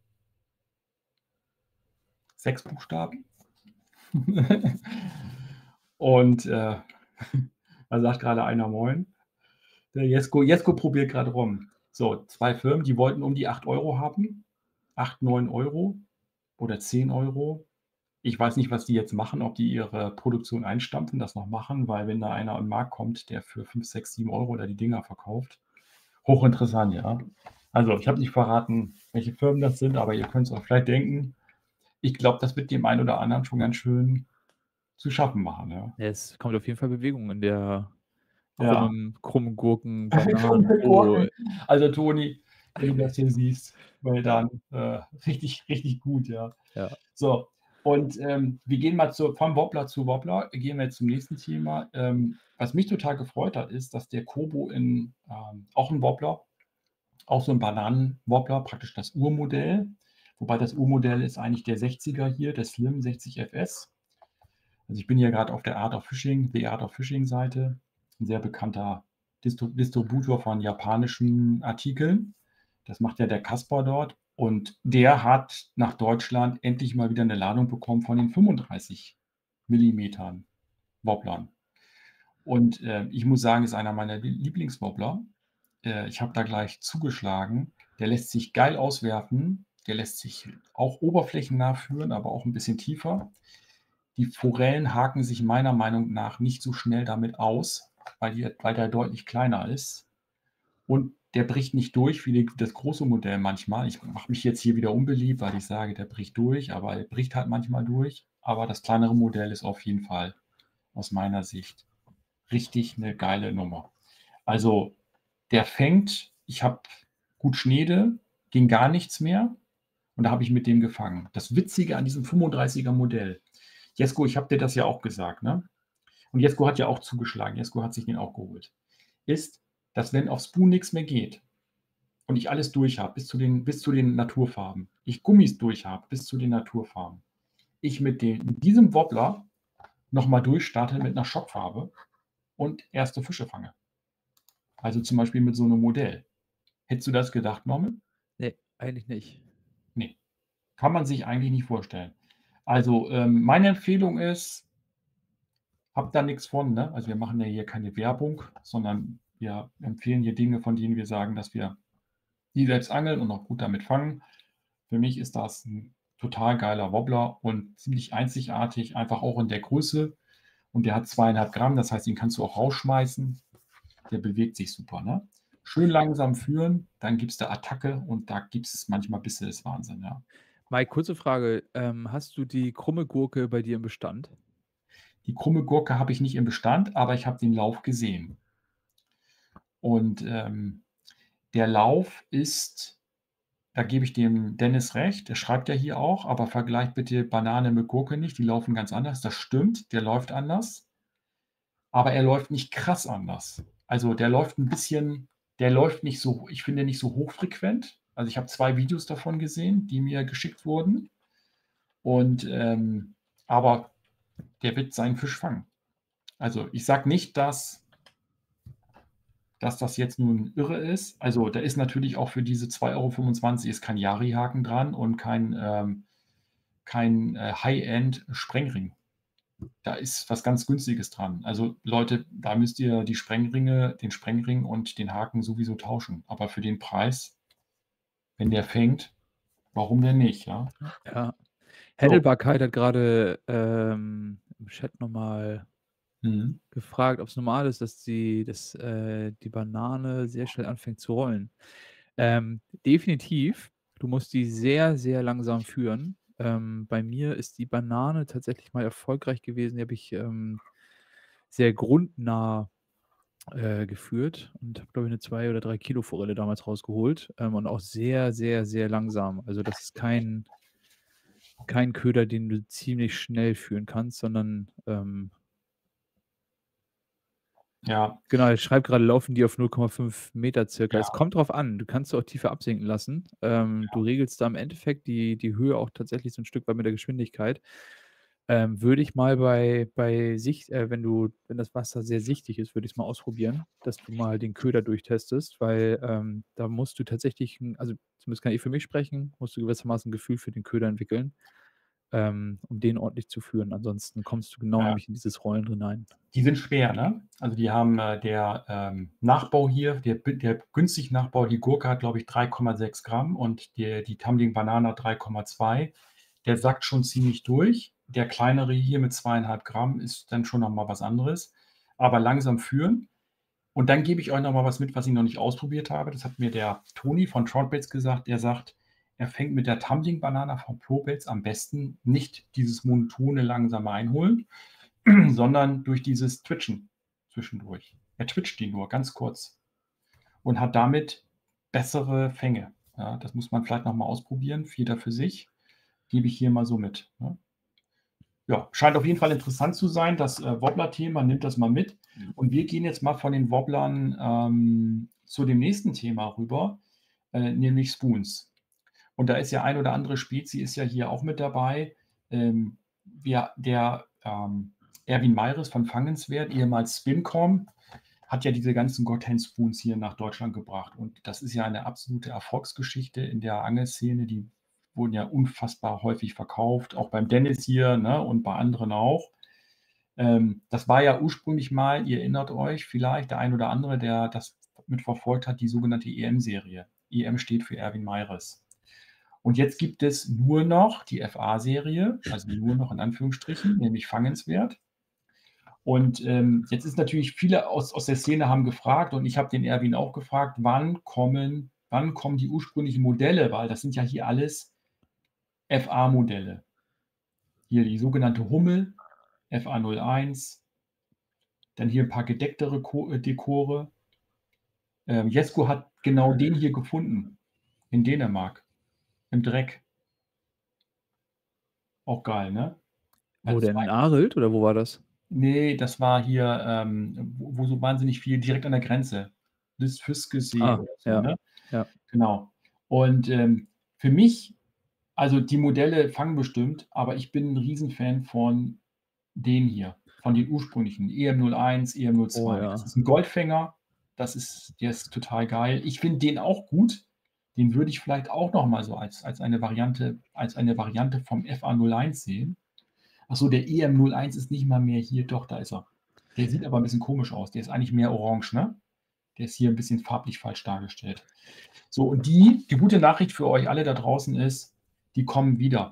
sechs Buchstaben. Und, äh, da sagt grade einer moin. Der Jesko Jesko probiert grad rum. So, zwei Firmen, die wollten um die acht Euro haben. acht, neun Euro oder zehn Euro. Ich weiß nicht, was die jetzt machen, ob die ihre Produktion einstampfen, das noch machen, weil wenn da einer an 'n Markt kommt, der für fünf, sechs, sieben Euro da die Dinger verkauft hochinteressant, ja. Also, ich habe nicht verraten, welche Firmen das sind, aber ihr könnt's euch vielleicht denken. Ich glaube, das wird dem einen oder anderen schon ganz schön zu schaffen machen, ja. Ja, es kommt auf jeden Fall Bewegung in der Ja. krummen krummen Gurken, Bananen, Krumme Rohre Gurken. Also, Toni, wenn du das hier siehst, weil dann, äh, richtig, richtig gut, ja. Ja. So, und, ähm, wir gehen mal zu vom Wobbler zu Wobbler, gehen wir jetzt zum nächsten Thema. Ähm, was mich total gefreut hat, ist, dass der Kobo in, ähm auch 'n Wobbler, auch so 'n Bananenwobbler, praktisch das Urmodell, wobei das Urmodell ist eigentlich der sechziger hier, der Slim sechzig FS. Also, ich bin hier grad auf der Art of Fishing The Art of Fishing Seite, 'n sehr bekannter Distru Distributor von japanischen Artikeln. Das macht ja der Kasper dort und der hat nach Deutschland endlich mal wieder 'ne Ladung bekommen von den fünfunddreißig Millimetern Wobblern. Und, äh, ich muss sagen, ist einer meiner Lie Lieblingswobbler. Äh, ich habe da gleich zugeschlagen. Der lässt sich geil auswerfen. Der lässt sich auch oberflächennah führen, aber auch 'n bisschen tiefer. Die Forellen haken sich meiner Meinung nach nicht so schnell damit aus, weil die weil der deutlich kleiner ist. Und der bricht nicht durch wie die das große Modell manchmal. Ich mache mich jetzt hier wieder unbeliebt, weil ich sage, der bricht durch, aber er bricht halt manchmal durch. Aber das kleinere Modell ist auf jeden Fall aus meiner Sicht richtig 'ne geile Nummer. Also, der fängt ich habe gut Schneede, ging gar nichts mehr und da habe ich mit dem gefangen. Das Witzige an diesem fünfunddreißiger Modell Jesko, ich habe dir das ja auch gesagt, ne? Und Jesko hat ja auch zugeschlagen. Jesko hat sich den auch geholt. Ist, dass wenn auf Spoon nix mehr geht und ich alles durch habe bis zu den bis zu den Naturfarben, ich Gummis durch habe bis zu den Naturfarben, ich mit dem mit diesem Wobbler noch mal durchstarte mit 'ner Schockfarbe und erste Fische fange. Also, zum Beispiel mit so 'nem Modell. Hättest du das gedacht, Norman? Ne, eigentlich nicht. Ne, kann man sich eigentlich nicht vorstellen. Also, ähm, meine Empfehlung ist habt da nix von, ne? Also, wir machen ja hier keine Werbung, sondern wir empfehlen hier Dinge, von denen wir sagen, dass wir die selbst angeln und auch gut damit fangen. Für mich ist das 'n total geiler Wobbler und ziemlich einzigartig, einfach auch in der Größe. Und der hat zweieinhalb Gramm, das heißt, den kannst du auch rausschmeißen. Der bewegt sich super, ne? Schön langsam führen, dann gibst du Attacke und da gibt's manchmal Bisse ist Wahnsinn, ja. Mike, kurze Frage, ähm, hast du die Krumme Gurke bei dir im Bestand? Die Krumme Gurke habe ich nicht im Bestand, aber ich habe den Lauf gesehen. Und, ähm, der Lauf ist da gebe ich dem Dennis recht, der schreibt ja hier auch: „Aber vergleicht bitte Banane mit Gurke nicht, die laufen ganz anders.“ Das stimmt, der läuft anders. Aber er läuft nicht krass anders. Also, der läuft 'n bisschen der läuft nicht so ich finde, nicht so hochfrequent. Also, ich habe zwei Videos davon gesehen, die mir geschickt wurden. Und, ähm aber der wird seinen Fisch fangen. Also, ich sage nicht, dass dass das jetzt nun irre ist. Also, da ist natürlich auch für diese zwei Euro fünfundzwanzig ist kein Yari-Haken dran und kein, ähm kein, äh, High-End-Sprengring. Da ist was ganz Günstiges dran. Also, Leute, da müsst ihr die Sprengringe den Sprengring und den Haken sowieso tauschen. Aber für den Preis wenn der fängt, warum denn nicht, ja? Ja. So. Händelbarkeit hat grade, ähm, im Chat noch mal Mhm. gefragt, ob's normal ist, dass die dass, äh, die Banane sehr schnell anfängt zu rollen. Ähm, definitiv. Du musst die sehr, sehr langsam führen. Ähm, bei mir ist die Banane tatsächlich mal erfolgreich gewesen. Die habe ich, ähm, sehr grundnah, äh, geführt und habe, glaube ich, 'ne zwei oder drei Kilo Forelle damals rausgeholt, ähm, und auch sehr, sehr, sehr langsam. Also, das ist kein kein Köder, den du ziemlich schnell führen kannst, sondern, ähm Ja. Genau, er schreibt grade, laufen die auf null Komma fünf Meter circa. Es Ja. kommt drauf an. Du kannst sie auch tiefer absinken lassen. Ähm, du Ja. regelst da im Endeffekt die die Höhe auch tatsächlich so 'n Stück weit mit der Geschwindigkeit. Ähm, würde ich mal bei bei Sicht äh, wenn du wenn das Wasser sehr sichtig ist, würde ich's mal ausprobieren, dass du mal den Köder durchtestest, weil, ähm, da musst du tatsächlich 'n also, zumindest kann ich für mich sprechen, musst du gewissermaßen 'n Gefühl für den Köder entwickeln, ähm, um den ordentlich zu führen. Ansonsten kommst du genau Ja. nämlich in dieses Rollen hinein. Die sind schwer, ne? Also, die haben, äh der, ähm, Nachbau hier, der b der günstige Nachbau, die Gurke hat, glaube ich, drei Komma sechs Gramm und der die Tumbling Banana drei Komma zwei. Der sackt schon ziemlich durch. Der kleinere hier mit zweieinhalb Gramm ist dann schon noch mal was anderes. Aber langsam führen. Und dann gebe ich euch noch mal was mit, was ich noch nicht ausprobiert habe. Das hat mir der Toni von Troutbaits gesagt. Der sagt, er fängt mit der Tumbling Banana von ProBaits am besten nicht dieses monotone langsame Einholen, sondern durch dieses Twitchen zwischendurch. Er twitcht die nur ganz kurz und hat damit bessere Fänge. Ja, das muss man vielleicht noch mal ausprobieren, jeder für sich. Gebe ich hier mal so mit, ne? Ja, scheint auf jeden Fall interessant zu sein, das, äh, Wobbler-Thema. Nehmt das mal mit. Und wir gehen jetzt mal von den Wobblern, ähm, zu dem nächsten Thema rüber, äh, nämlich Spoons. Und da ist ja ein oder andere Spezi ist ja hier auch mit dabei. Ähm, wir der, ähm, Erwin Meyriss von Fangenswert, ehemals Spincom, hat ja diese ganzen Godhand Spoons hier nach Deutschland gebracht. Und das ist ja eine absolute Erfolgsgeschichte in der Angelszene. Die wurden ja unfassbar häufig verkauft, auch beim Dennis hier, ne, und bei anderen auch. Ähm, das war ja ursprünglich mal, ihr erinnert euch vielleicht, der ein oder andere, der das mitverfolgt hat, die sogenannte EM-Serie. EM steht für Erwin Meyriss. Und jetzt gibt es nur noch die FA-Serie, also nur noch in Anführungsstrichen, nämlich Fangenswert. Und, ähm, jetzt ist natürlich viele aus aus der Szene haben gefragt und ich habe den Erwin auch gefragt: „Wann kommen wann kommen die ursprünglichen Modelle?“ Weil das sind ja hier alles FA-Modelle. Hier die sogenannte Hummel, FA null eins. Dann hier 'n paar gedecktere Ko äh, Dekore. Ähm, Jesko hat genau den hier gefunden, in Dänemark, im Dreck. Auch geil, ne? Wo Also, es denn? war In Arild oder wo war das? Ne, das war hier, ähm, wo wo so wahnsinnig viel direkt an der Grenze. Das Fiskesee Ah, oder so, ja, ne? ja. Genau. Und, ähm, für mich also, die Modelle fangen bestimmt, aber ich bin 'n Riesenfan von dem hier, von den ursprünglichen E M null eins, E M null Oh zwei. Das ja. ist 'n Goldfänger. Das ist der ist total geil. Ich finde den auch gut. Den würde ich vielleicht auch noch mal so als als eine Variante als eine Variante vom F A null eins sehen. Ach so, der E M null eins ist nicht mal mehr hier. Doch, da ist er. Der sieht aber 'n bisschen komisch aus. Der ist eigentlich mehr orange, ne? Der ist hier 'n bisschen farblich falsch dargestellt. So, und die die gute Nachricht für euch alle da draußen ist, die kommen wieder.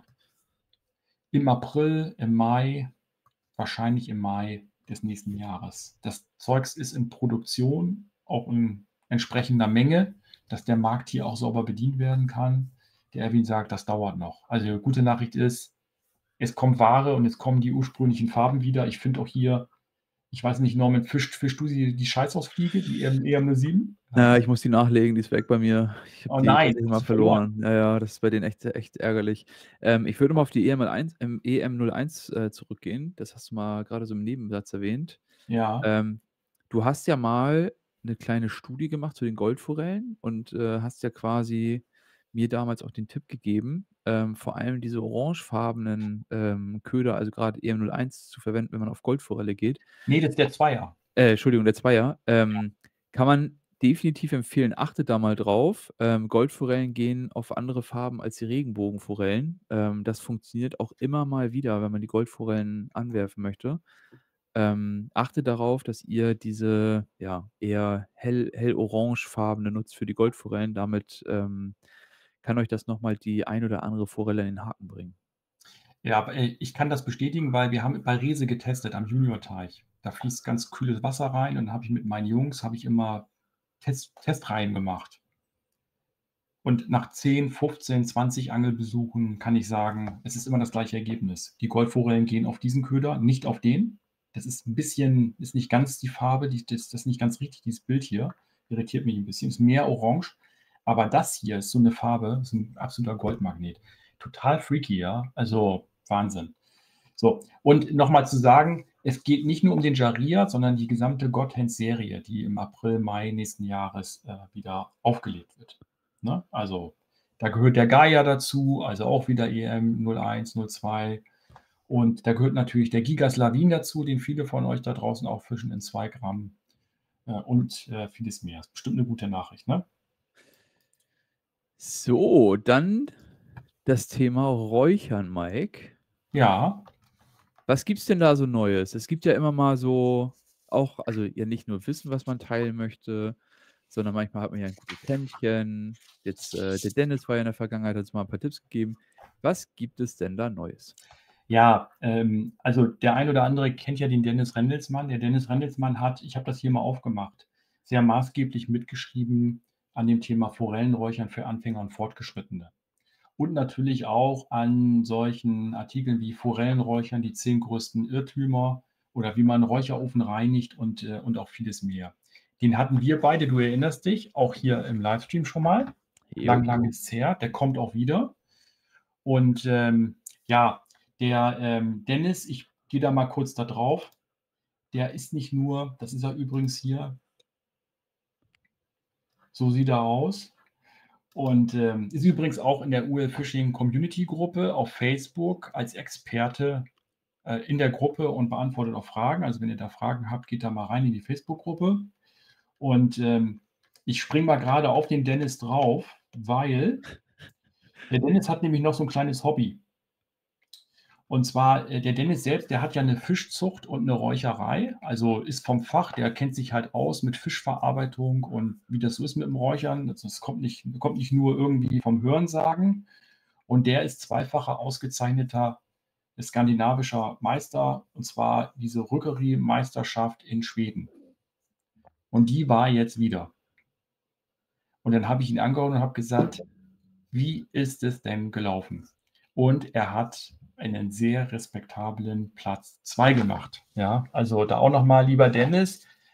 Im April, im Mai, wahrscheinlich im Mai des nächsten Jahres. Das Zeugs ist in Produktion, auch in entsprechender Menge, dass der Markt hier auch sauber bedient werden kann. Der Erwin sagt, das dauert noch. Also, gute Nachricht ist, es kommt Ware und es kommen die ursprünglichen Farben wieder. Ich finde auch hier ich weiß nicht, Norman, fischst fischst du die die Scheißhausfliege, die EM E M null sieben? Ja, Nein. ich muss die nachlegen, die ist weg bei mir. Ich habe Oh die nein, tatsächlich hast mal du verloren? verloren. Ja, ja, das ist bei denen echt echt ärgerlich. Ähm, ich würde mal auf die EM eins ähm, E M null eins, äh, zurückgehen. Das hast du mal grade so im Nebensatz erwähnt. Ja. Ähm, du hast ja mal 'ne kleine Studie gemacht zu den Goldforellen und, äh, hast ja quasi mir damals auch den Tipp gegeben, ähm, vor allem diese orangefarbenen, ähm, Köder, also grad E M null eins zu verwenden, wenn man auf Goldforelle geht. Ne, das ist der Zweier. Äh, Entschuldigung, der Zweier. Ja. Ähm, kann man definitiv empfehlen. Achtet da mal drauf. Ähm, Goldforellen gehen auf andere Farben als die Regenbogenforellen. Ähm, das funktioniert auch immer mal wieder, wenn man die Goldforellen anwerfen möchte. Ähm, achtet darauf, dass ihr diese, ja, eher hell hellorangefarbene nutzt für die Goldforellen. Damit, ähm, kann euch das noch mal die ein oder andere Forelle in den Haken bringen. Ja, aber, ey, ich kann das bestätigen, weil wir haben bei Reese getestet am Juniorteich. Da fließt ganz kühles Wasser rein und dann habe ich mit meinen Jungs habe ich immer Test Testreihen gemacht. Und nach zehn, fünfzehn, zwanzig Angelbesuchen kann ich sagen, es ist immer das gleiche Ergebnis. Die Goldforellen gehen auf diesen Köder, nicht auf den. Das ist 'n bisschen ist nicht ganz die Farbe, die das das ist nicht ganz richtig, dieses Bild hier. Irritiert mich 'n bisschen. Ist mehr orange. Aber das hier ist so 'ne Farbe, ist 'n absoluter Goldmagnet. Total freaky, ja, also Wahnsinn. So, und noch mal zu sagen, es geht nicht nur um den Jaria, sondern die gesamte Godthand-Serie, die im April, Mai nächsten Jahres, äh, wieder aufgelegt wird, ne? Also, da gehört der Gaia dazu, also auch wieder E M null eins, null zwei. Und da gehört natürlich der Giga Slavin dazu, den viele von euch da draußen auch fischen in zwei Gramm, äh, und, äh, vieles mehr. Ist bestimmt 'ne gute Nachricht, ne? So, dann das Thema Räuchern, Mike. Ja. Was gibt's denn da so Neues? Es gibt ja immer mal so auch also, ja nicht nur Wissen, was man teilen möchte, sondern manchmal hat man ja 'n gutes Händchen. Jetzt, äh, der Dennis war ja in der Vergangenheit, hat uns mal 'n paar Tipps gegeben. Was gibt es denn da Neues? Ja, ähm, also der ein oder andere kennt ja den Dennis Rendelsmann. Der Dennis Rendelsmann hat ich habe das hier mal aufgemacht, sehr maßgeblich mitgeschrieben an dem Thema Forellenräuchern für Anfänger und Fortgeschrittene. Und natürlich auch an solchen Artikeln wie Forellenräuchern, die zehn größten Irrtümer oder wie man 'n Räucherofen reinigt und, äh und auch vieles mehr. Den hatten wir beide, du erinnerst dich, auch hier im Livestream schon mal. Jo. Lang, lang ist's her. Der kommt auch wieder. Und, ähm, ja, der, ähm, Dennis, ich gehe da mal kurz da drauf, der ist nicht nur das ist er übrigens hier so sieht er aus. Und, ähm, ist übrigens auch in der U L Fishing Community Gruppe auf Facebook als Experte, äh, in der Gruppe und beantwortet auch Fragen. Also, wenn ihr da Fragen habt, geht da mal rein in die Facebook-Gruppe. Und, ähm, ich springe mal grade auf den Dennis drauf, weil der Dennis hat nämlich noch so 'n kleines Hobby. Und zwar, äh, der Dennis selbst, der hat ja 'ne Fischzucht und 'ne Räucherei, also ist vom Fach, der kennt sich halt aus mit Fischverarbeitung und wie das so ist mit dem Räuchern. Also, das kommt nicht kommt nicht nur irgendwie vom Hörensagen. Und der ist zweifacher ausgezeichneter skandinavischer Meister, und zwar diese Rookery-Meisterschaft in Schweden. Und die war jetzt wieder. Und dann habe ich ihn angehauen und habe gesagt: „Wie ist es denn gelaufen?“ Und er hat einen sehr respektablen Platz zwei gemacht, ja? Also, da auch noch mal, lieber Dennis,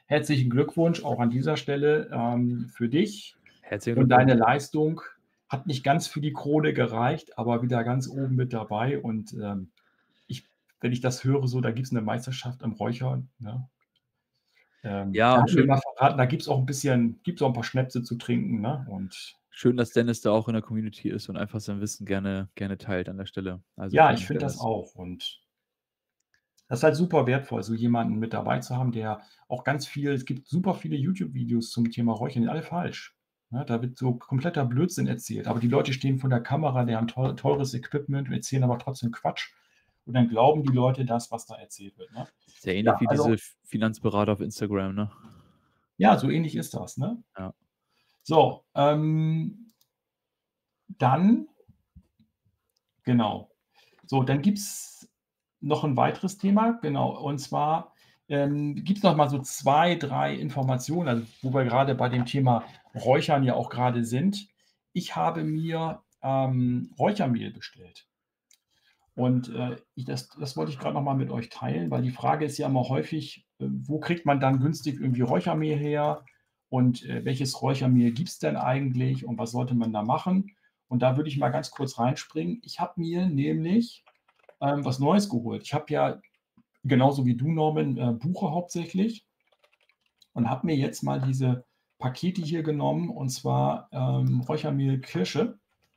herzlichen Glückwunsch auch an dieser Stelle ähm, für dich Herzlichen und deine Glückwunsch. Leistung. Hat nicht ganz für die Krone gereicht, aber wieder ganz oben mit dabei. Und ähm, ich, wenn ich das höre, so, da gibt es eine Meisterschaft am Räuchern. Ne? Ähm, Ja, er und hat mir mal schön, verraten, da gibt es auch ein bisschen, gibt es auch ein paar Schnäpse zu trinken. Ne? Und schön, dass Dennis da auch in der Community ist und einfach sein Wissen gerne, gerne teilt an der Stelle. Also ja, vielen ich Dank, finde das Dennis. auch. Und das ist halt super wertvoll, so jemanden mit dabei zu haben, der auch ganz viel, es gibt super viele YouTube-Videos zum Thema Räuchern, die sind alle falsch. Ne, da wird so kompletter Blödsinn erzählt. Aber die Leute stehen vor der Kamera, die haben teu teures Equipment und erzählen aber trotzdem Quatsch. Und dann glauben die Leute das, was da erzählt wird. Ne? Sehr ähnlich Ja, wie also, diese F Finanzberater auf Instagram, ne? ja, so ähnlich ist das. Ne? Ja. So, ähm, dann, genau. So, dann gibt es noch ein weiteres Thema, genau, und zwar, ähm, gibt es noch mal so zwei, drei Informationen, also, wo wir gerade bei dem Thema Räuchern ja auch gerade sind. Ich habe mir, ähm, Räuchermehl bestellt und, äh, ich das das wollte ich gerade noch mal mit euch teilen, weil die Frage ist ja immer häufig, äh, wo kriegt man dann günstig irgendwie Räuchermehl her und, äh, welches Räuchermehl gibt es denn eigentlich und was sollte man da machen? Und da würde ich mal ganz kurz reinspringen. Ich habe mir nämlich ähm, was Neues geholt. Ich habe ja genauso wie du, Norman, äh, Buche hauptsächlich und habe mir jetzt mal diese Pakete hier genommen und zwar ähm, Räuchermehl Kirsche.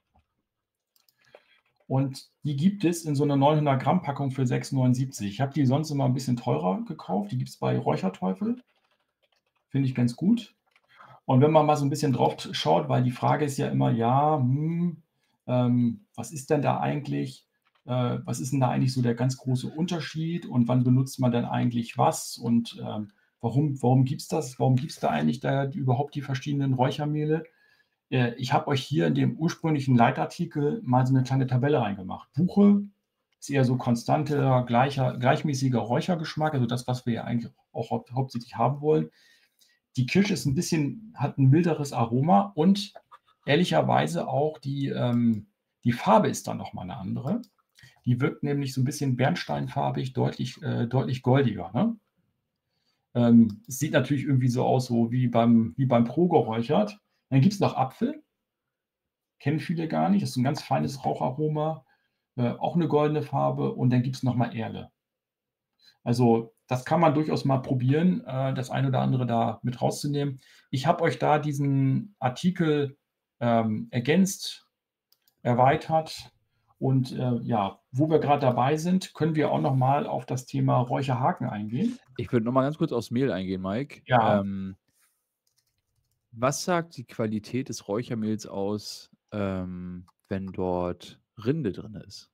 Und die gibt es in so einer neunhundert Gramm Packung für sechs neunundsiebzig. Ich habe die sonst immer ein bisschen teurer gekauft. Die gibt es bei Räucherteufel. Finde ich ganz gut. Und wenn man mal so ein bisschen drauf schaut, weil die Frage ist ja immer, ja, hm, ähm, was ist denn da eigentlich, äh, was ist denn da eigentlich so der ganz große Unterschied und wann benutzt man denn eigentlich was und ähm, warum, warum gibt es das? Warum gibt es da eigentlich da überhaupt die verschiedenen Räuchermehle? Äh, ich habe euch hier in dem ursprünglichen Leitartikel mal so eine kleine Tabelle reingemacht. Buche ist eher so konstanter, gleicher, gleichmäßiger Räuchergeschmack, also das, was wir ja eigentlich auch hau hauptsächlich haben wollen. Die Kirsche ist ein bisschen, hat ein milderes Aroma und ehrlicherweise auch die, ähm, die Farbe ist dann noch mal 'ne andere. Die wirkt nämlich so ein bisschen bernsteinfarbig, deutlich, äh, deutlich goldiger, ne? Ähm, es sieht natürlich irgendwie so aus, so wie beim, wie beim Pro geräuchert. Dann gibt es noch Apfel, kennen viele gar nicht. Das ist ein ganz feines Raucharoma, äh, auch eine goldene Farbe. Und dann gibt es noch mal Erle. Also, das kann man durchaus mal probieren, äh, das eine oder andere da mit rauszunehmen. Ich habe euch da diesen Artikel, ähm, ergänzt, erweitert und, äh, ja, wo wir gerade dabei sind, können wir auch noch mal auf das Thema Räucherhaken eingehen. Ich würde noch mal ganz kurz aufs Mehl eingehen, Mike. Ja, Ähm, was sagt die Qualität des Räuchermehls aus, ähm, wenn dort Rinde drin ist?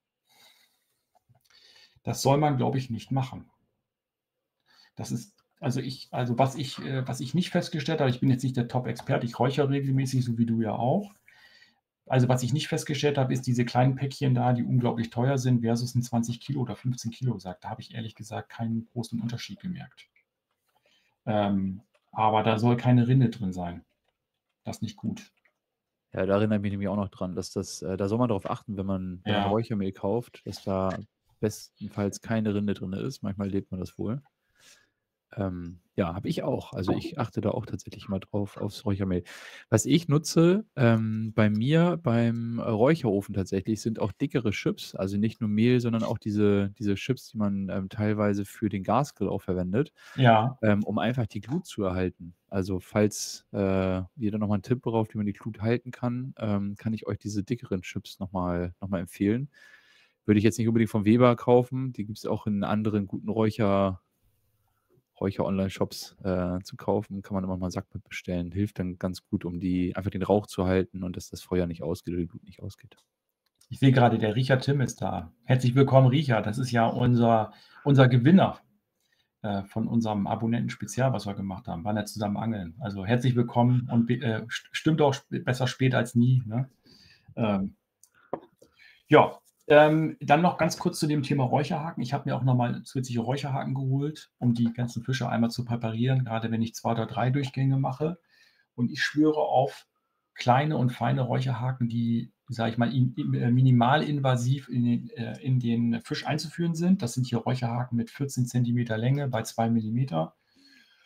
das soll man, glaube ich, nicht machen. Das ist also ich also was ich äh, was ich nicht festgestellt habe, ich bin jetzt nicht der Top-Experte, ich räuchere regelmäßig, so wie du ja auch. Also, was ich nicht festgestellt habe, ist diese kleinen Päckchen da, die unglaublich teuer sind versus 'n zwanzig Kilo oder fünfzehn Kilo Sack. Da habe ich ehrlich gesagt keinen großen Unterschied gemerkt. Ähm, aber da soll keine Rinde drin sein. Das ist nicht gut. Ja, da erinnere ich mich nämlich auch noch dran, dass das äh, da soll man darauf achten, wenn man wenn man Ja. Räuchermehl kauft, dass da bestenfalls keine Rinde drin ist. Manchmal lebt man das wohl. Ähm, ja, habe ich auch. Also, ich achte da auch tatsächlich immer drauf aufs Räuchermehl. Was ich nutze, ähm, bei mir beim äh, Räucherofen tatsächlich sind auch dickere Chips, also nicht nur Mehl, sondern auch diese diese Chips, die man, ähm, teilweise für den Gasgrill auch verwendet, Ja. ähm, um einfach die Glut zu erhalten. Also, falls, äh, ihr da noch mal 'n Tipp braucht, wie man die Glut halten kann, ähm, kann ich euch diese dickeren Chips noch mal noch mal empfehlen. Würde ich jetzt nicht unbedingt von Weber kaufen, die gibt's auch in anderen guten Räucher Räucher-Online-Shops, äh, zu kaufen. Kann man immer mal 'n Sack mit bestellen. Hilft dann ganz gut, um die einfach den Rauch zu halten und dass das Feuer nicht ausgeht oder die Glut nicht ausgeht. Ich sehe gerade, der Richard Timm ist da. Herzlich willkommen, Richard. Das ist ja unser unser Gewinner, äh, von unserem Abonnenten-Spezial, was wir gemacht haben. Waren ja zusammen angeln. Also, herzlich willkommen und be äh, st stimmt auch sp besser spät als nie, ne? Ähm Ja, ähm, dann noch ganz kurz zu dem Thema Räucherhaken. Ich habe mir auch noch mal zusätzliche Räucherhaken geholt, um die ganzen Fische einmal zu präparieren, gerade wenn ich zwei oder drei Durchgänge mache. Und ich schwöre auf kleine und feine Räucherhaken, die, sage ich mal, in in äh, minimalinvasiv in den äh, in den Fisch einzuführen sind. Das sind hier Räucherhaken mit vierzehn Zentimeter Länge bei zwei Millimeter.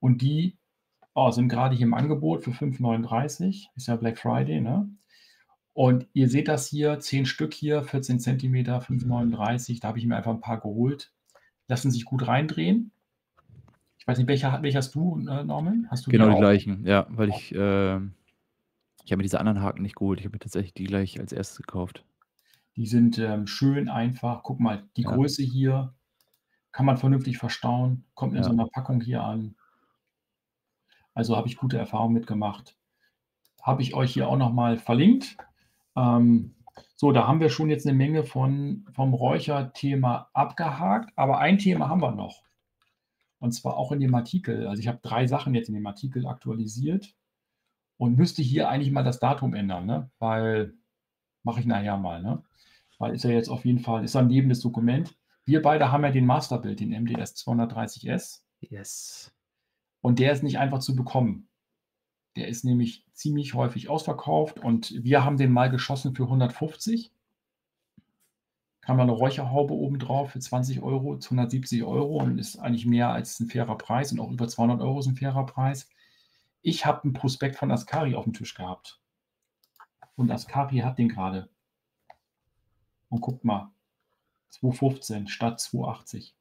Und die oh, sind gerade hier im Angebot für fünf neununddreißig. Ist ja Black Friday, ne? Und ihr seht das hier, zehn Stück hier, vierzehn Zentimeter, fünf neununddreißig. Da habe ich mir einfach ein paar geholt. Lassen sich gut reindrehen. Ich weiß nicht, welcher, welcher hast du, äh, Norman? Hast du die Genau die auch? gleichen, ja, weil ich, ähm ich habe mir diese anderen Haken nicht geholt. Ich habe mir tatsächlich die gleich als erstes gekauft. Die sind ähm, schön einfach. Guck mal, die Ja. Größe hier kann man vernünftig verstauen. Kommt in so Ja. einer Packung hier an. Also habe ich gute Erfahrungen mitgemacht. Habe ich euch hier auch noch mal verlinkt. Ähm, so, da haben wir schon jetzt eine Menge von vom Räucherthema abgehakt, aber ein Thema haben wir noch. Und zwar auch in dem Artikel. Also, ich habe drei Sachen jetzt in dem Artikel aktualisiert und müsste hier eigentlich mal das Datum ändern, ne? Weil mache ich nachher mal, ne? Weil ist ja jetzt auf jeden Fall ist ja 'n lebendes Dokument. Wir beide haben ja den Masterbuild, den M D S zweihundertdreißig S. Yes. Und der ist nicht einfach zu bekommen. Der ist nämlich ziemlich häufig ausverkauft und wir haben den mal geschossen für hundertfünfzig. Kam da 'ne Räucherhaube oben drauf für zwanzig Euro zu hundertsiebzig Euro und ist eigentlich mehr als 'n fairer Preis und auch über zweihundert Euro ist 'n fairer Preis. Ich habe 'n Prospekt von Ascari aufm Tisch gehabt. Und Ascari hat den grade. Und guckt mal, zweihundertfünfzehn statt zweihundertachtzig.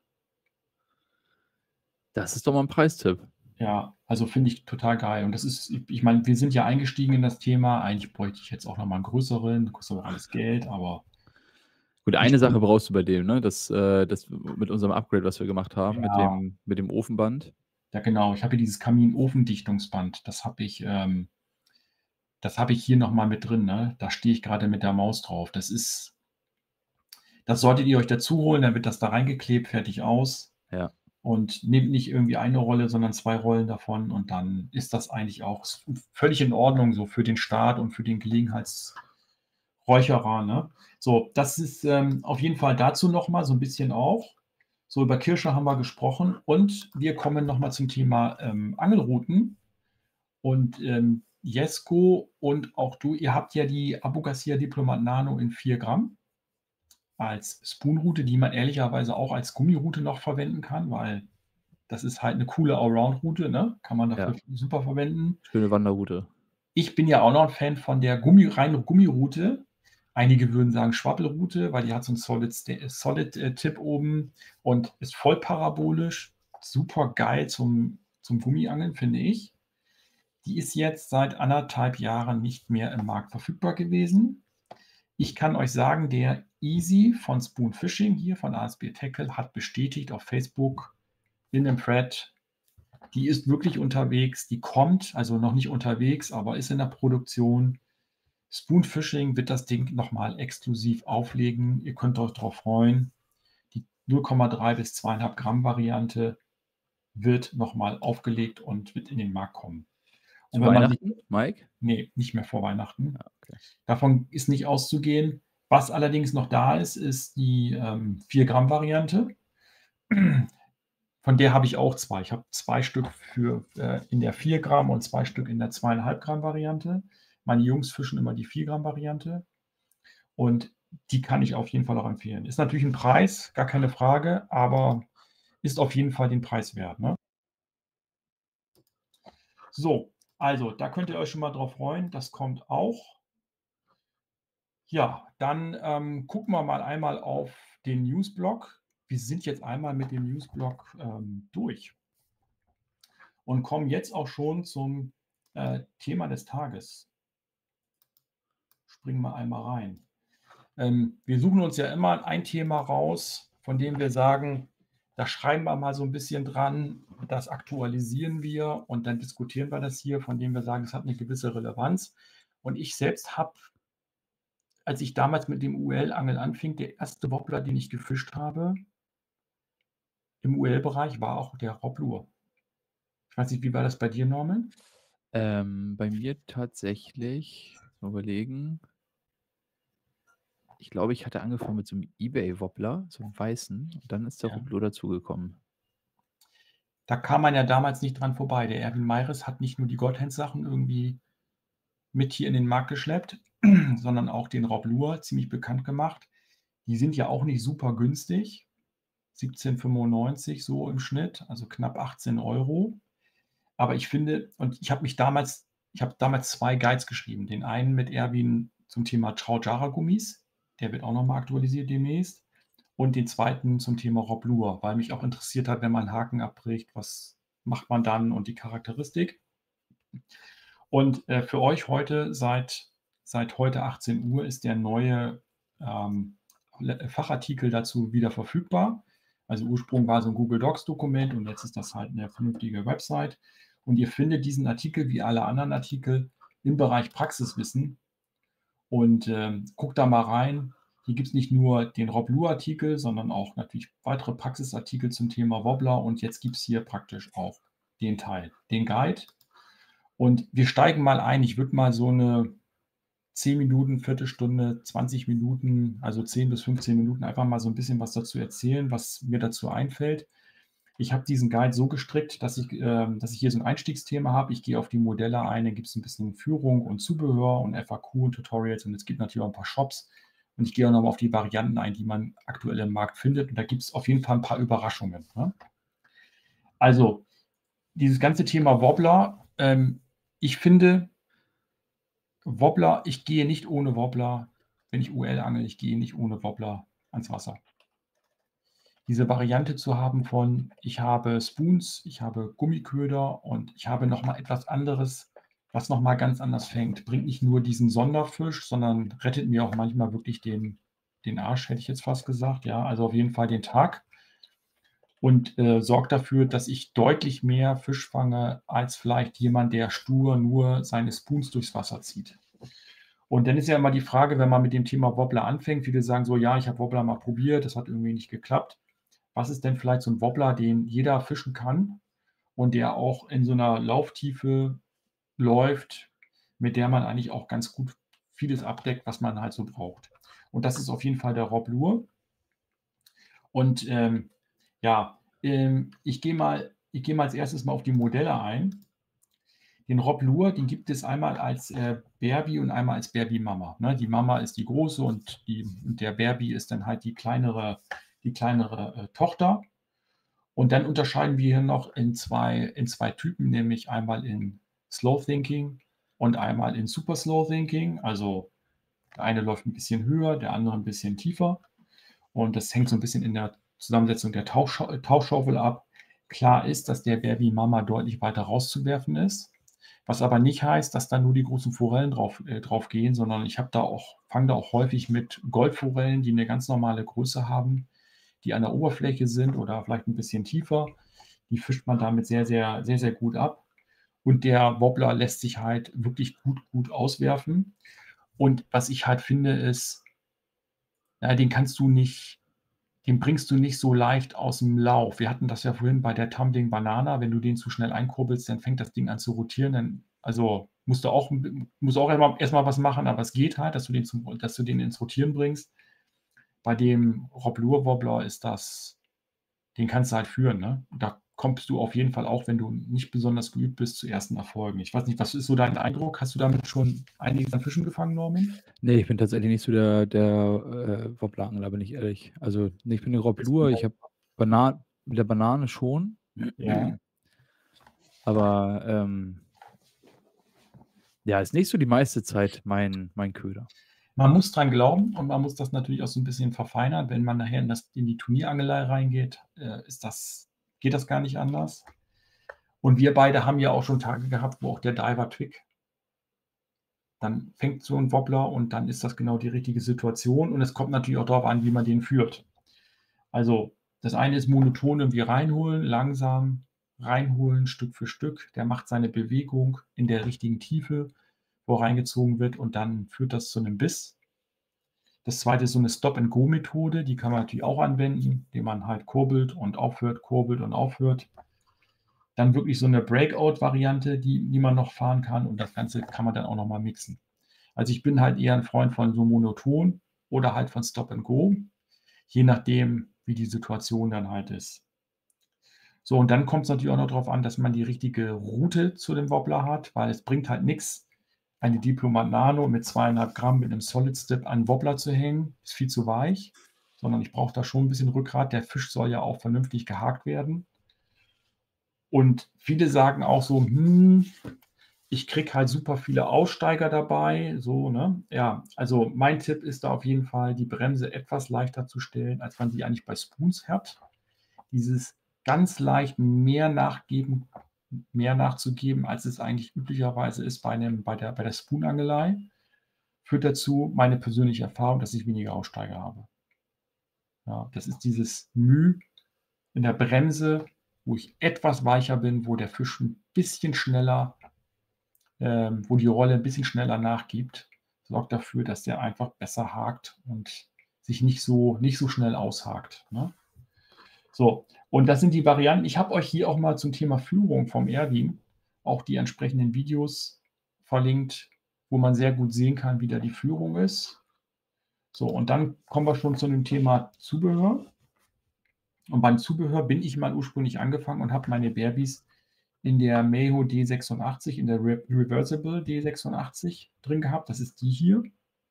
Das ist doch mal 'n Preistipp. Ja, also finde ich total geil. Und das ist ich ich meine, wir sind ja eingestiegen in das Thema. Eigentlich bräuchte ich jetzt auch noch mal 'n größeren, kostet aber alles Geld, aber Gut, ich eine bin Sache brauchst du bei dem, ne? Das äh, das mit unserem Upgrade, was wir gemacht haben, mit Ja. dem mit dem Ofenband. Ja, genau. Ich habe hier dieses Kaminofendichtungsband. Das habe ich, ähm das habe ich hier noch mal mit drin, ne? Da stehe ich grade mit der Maus drauf. Das ist das solltet ihr euch dazu holen, dann wird das da reingeklebt, fertig aus. Ja. Und nehmt nicht irgendwie eine Rolle, sondern zwei Rollen davon und dann ist das eigentlich auch s völlig in Ordnung so für den Start und für den Gelegenheitsräucherer, ne? So, das ist, ähm, auf jeden Fall dazu noch mal so 'n bisschen auch. So, über Kirsche haben wir gesprochen und wir kommen noch mal zum Thema, ähm, Angelruten. Und, ähm, Jesko und auch du, ihr habt ja die Abu Garcia Diplomat Nano in vier Gramm als Spoon-Rute, die man ehrlicherweise auch als Gummirute noch verwenden kann, weil das ist halt 'ne coole Allround-Rute, ne? Kann man Ja. dafür super verwenden. Schöne Wanderrute. Ich bin ja auch noch 'n Fan von der Gummi reinen Gummirute. Einige würden sagen Schwabbelrute, weil die hat so 'n Solid Sta Solid äh, Tip oben und ist voll parabolisch. Supergeil zum zum Gummiangeln, finde ich. Die ist jetzt seit anderthalb Jahren nicht mehr im Markt verfügbar gewesen. Ich kann euch sagen, der Easy von Spoon Fishing hier von A S B Tackle hat bestätigt auf Facebook in 'nem Thread, die ist wirklich unterwegs. Die kommt, also noch nicht unterwegs, aber ist in der Produktion. Spoon Fishing wird das Ding noch mal exklusiv auflegen. Ihr könnt euch drauf freuen. Die null Komma drei bis zwei Komma fünf Gramm Variante wird noch mal aufgelegt und wird in den Markt kommen. Und Zu wenn man sich Weihnachten, Mike? ne, nicht mehr vor Weihnachten. Ah, okay. Davon ist nicht auszugehen. Was allerdings noch da ist, ist die, ähm, vier Gramm Variante. Von der habe ich auch zwei. Ich habe zwei Stück für äh, in der vier Gramm und zwei Stück in der zwei Komma fünf Gramm Variante. Meine Jungs fischen immer die vier Gramm Variante. Und die kann ich auf jeden Fall auch empfehlen. Ist natürlich 'n Preis, gar keine Frage, aber ist auf jeden Fall den Preis wert, ne? So, also da könnt ihr euch schon mal drauf freuen. Das kommt auch. Ja, dann, ähm, gucken wir mal einmal auf den Newsblock. Wir sind jetzt einmal mit dem Newsblock, ähm, durch. Und kommen jetzt auch schon zum, äh, Thema des Tages. Springen wir einmal rein. Ähm, wir suchen uns ja immer ein Thema raus, von dem wir sagen, da schreiben wir mal so 'n bisschen dran, das aktualisieren wir und dann diskutieren wir das hier, von dem wir sagen, es hat 'ne gewisse Relevanz. Und ich selbst habe als ich damals mit dem U L-Angeln anfing, der erste Wobbler, den ich gefischt habe im U L-Bereich, war auch der Robblur. Ich weiß nicht, wie war das bei dir, Norman? Ähm, bei mir tatsächlich mal überlegen ich glaube, ich hatte angefangen mit so 'nem eBay-Wobbler, so 'n weißen, und dann ist der Ja. Robblur dazugekommen. Da kam man ja damals nicht dran vorbei. Der Erwin Meiris hat nicht nur die Godhands-Sachen irgendwie mit hier in den Markt geschleppt, sondern auch den Robblur ziemlich bekannt gemacht. Die sind ja auch nicht super günstig. siebzehn fünfundneunzig so im Schnitt, also knapp achtzehn Euro. Aber ich finde, und ich habe mich damals, ich habe damals zwei Guides geschrieben. Den einen mit Erwin zum Thema Trau-Jara-Gummis, der wird auch nochmal aktualisiert demnächst. Und den zweiten zum Thema Roblur, weil mich auch interessiert hat, wenn man einen Haken abbricht, was macht man dann und die Charakteristik. Und äh, für euch heute, seit, seit heute achtzehn Uhr, ist der neue ähm, Fachartikel dazu wieder verfügbar. Also Ursprung war so ein Google Docs-Dokument und jetzt ist das halt eine vernünftige Website. Und ihr findet diesen Artikel wie alle anderen Artikel im Bereich Praxiswissen. Und ähm, guckt da mal rein. Hier gibt es nicht nur den Roblur-Artikel, sondern auch natürlich weitere Praxisartikel zum Thema Wobbler. Und jetzt gibt es hier praktisch auch den Teil, den Guide. Und wir steigen mal ein. Ich würde mal so eine zehn Minuten, Viertelstunde, zwanzig Minuten, also zehn bis fünfzehn Minuten einfach mal so ein bisschen was dazu erzählen, was mir dazu einfällt. Ich habe diesen Guide so gestrickt, dass ich, äh, dass ich hier so ein Einstiegsthema habe. Ich gehe auf die Modelle ein, dann gibt es ein bisschen Führung und Zubehör und F A Q und Tutorials und es gibt natürlich auch ein paar Shops. Und ich gehe auch nochmal auf die Varianten ein, die man aktuell im Markt findet. Und da gibt es auf jeden Fall ein paar Überraschungen. Ne? Also, dieses ganze Thema Wobbler, ähm, ich finde, Wobbler, ich gehe nicht ohne Wobbler, wenn ich U L angel, ich gehe nicht ohne Wobbler ans Wasser. Diese Variante zu haben von, ich habe Spoons, ich habe Gummiköder und ich habe nochmal etwas anderes, was nochmal ganz anders fängt. Bringt nicht nur diesen Sonderfisch, sondern rettet mir auch manchmal wirklich den, den Arsch, hätte ich jetzt fast gesagt. Ja, also auf jeden Fall den Tag. Und äh, sorgt dafür, dass ich deutlich mehr Fisch fange, als vielleicht jemand, der stur nur seine Spoons durchs Wasser zieht. Und dann ist ja immer die Frage, wenn man mit dem Thema Wobbler anfängt, viele sagen so, ja, ich habe Wobbler mal probiert, das hat irgendwie nicht geklappt. Was ist denn vielleicht so ein Wobbler, den jeder fischen kann und der auch in so einer Lauftiefe läuft, mit der man eigentlich auch ganz gut vieles abdeckt, was man halt so braucht. Und das ist auf jeden Fall der Roblur. Und ähm, ja, ähm, ich gehe mal, ich gehe mal als erstes mal auf die Modelle ein. Den Roblur, den gibt es einmal als äh, Berbi und einmal als Berbi-Mama. Ne? Die Mama ist die große und, die, und der Berbi ist dann halt die kleinere, die kleinere äh, Tochter. Und dann unterscheiden wir hier noch in zwei, in zwei Typen, nämlich einmal in Slow Thinking und einmal in Super Slow Thinking. Also der eine läuft ein bisschen höher, der andere ein bisschen tiefer. Und das hängt so ein bisschen in der Zusammensetzung der Tauchschau Tauchschaufel ab. Klar ist, dass der Berbi Mama deutlich weiter rauszuwerfen ist. Was aber nicht heißt, dass da nur die großen Forellen drauf, äh, drauf gehen, sondern ich habe da auch, fange da auch häufig mit Goldforellen, die eine ganz normale Größe haben, die an der Oberfläche sind oder vielleicht ein bisschen tiefer. Die fischt man damit sehr, sehr, sehr, sehr gut ab. Und der Wobbler lässt sich halt wirklich gut, gut auswerfen. Und was ich halt finde, ist, ja, den kannst du nicht, den bringst du nicht so leicht aus dem Lauf. Wir hatten das ja vorhin bei der Tumbling Banana. Wenn du den zu schnell einkurbelst, dann fängt das Ding an zu rotieren. Dann, also musst du auch, musst auch erstmal, erstmal was machen, aber es geht halt, dass du den, zum, dass du den ins Rotieren bringst. Bei dem Roblur Wobbler ist das, den kannst du halt führen. Ne? Da kommst du auf jeden Fall auch, wenn du nicht besonders geübt bist, zu ersten Erfolgen. Ich weiß nicht, was ist so dein Eindruck? Hast du damit schon einiges an Fischen gefangen, Norman? Nee, ich bin tatsächlich nicht so der, der äh, Wobblerangler, bin ich ehrlich. Also nee, ich bin der Roblur, ich habe Bana mit der Banane schon, Ja. aber ähm, ja, ist nicht so die meiste Zeit mein, mein Köder. Man muss dran glauben und man muss das natürlich auch so ein bisschen verfeinern. Wenn man nachher in, das, in die Turnierangelei reingeht, äh, ist das, geht das gar nicht anders. Und wir beide haben ja auch schon Tage gehabt, wo auch der Diver Twig, dann fängt so ein Wobbler und dann ist das genau die richtige Situation. Und es kommt natürlich auch darauf an, wie man den führt. Also das eine ist monoton irgendwie reinholen, langsam reinholen, Stück für Stück. Der macht seine Bewegung in der richtigen Tiefe, wo reingezogen wird und dann führt das zu einem Biss. Das zweite ist so eine Stop-and-Go-Methode, die kann man natürlich auch anwenden, indem man halt kurbelt und aufhört, kurbelt und aufhört. Dann wirklich so eine Breakout-Variante, die, die man noch fahren kann und das Ganze kann man dann auch nochmal mixen. Also ich bin halt eher ein Freund von so monoton oder halt von Stop-and-Go, je nachdem, wie die Situation dann halt ist. So, und dann kommt es natürlich auch noch darauf an, dass man die richtige Route zu dem Wobbler hat, weil es bringt halt nichts, eine Diplomat Nano mit zweieinhalb Gramm mit einem Solid Step an den Wobbler zu hängen. Ist viel zu weich, sondern ich brauche da schon ein bisschen Rückgrat. Der Fisch soll ja auch vernünftig gehakt werden. Und viele sagen auch so, hm, ich kriege halt super viele Aussteiger dabei, so, ne? Ja, also mein Tipp ist da auf jeden Fall, die Bremse etwas leichter zu stellen, als man sie eigentlich bei Spoons hat. Dieses ganz leicht mehr nachgeben, mehr nachzugeben, als es eigentlich üblicherweise ist bei einem, bei der, bei der Spoon-Angelei, führt dazu, meine persönliche Erfahrung, dass ich weniger Aussteiger habe. Ja, das ist dieses Müh in der Bremse, wo ich etwas weicher bin, wo der Fisch ein bisschen schneller, ähm, wo die Rolle ein bisschen schneller nachgibt, sorgt dafür, dass der einfach besser hakt und sich nicht so, nicht so schnell aushakt. Ne? So, und das sind die Varianten. Ich habe euch hier auch mal zum Thema Führung vom Erwin auch die entsprechenden Videos verlinkt, wo man sehr gut sehen kann, wie da die Führung ist. So, und dann kommen wir schon zu dem Thema Zubehör. Und beim Zubehör bin ich mal ursprünglich angefangen und habe meine Berbys in der Meho D sechsundachtzig, in der Re Reversible D sechsundachtzig drin gehabt. Das ist die hier.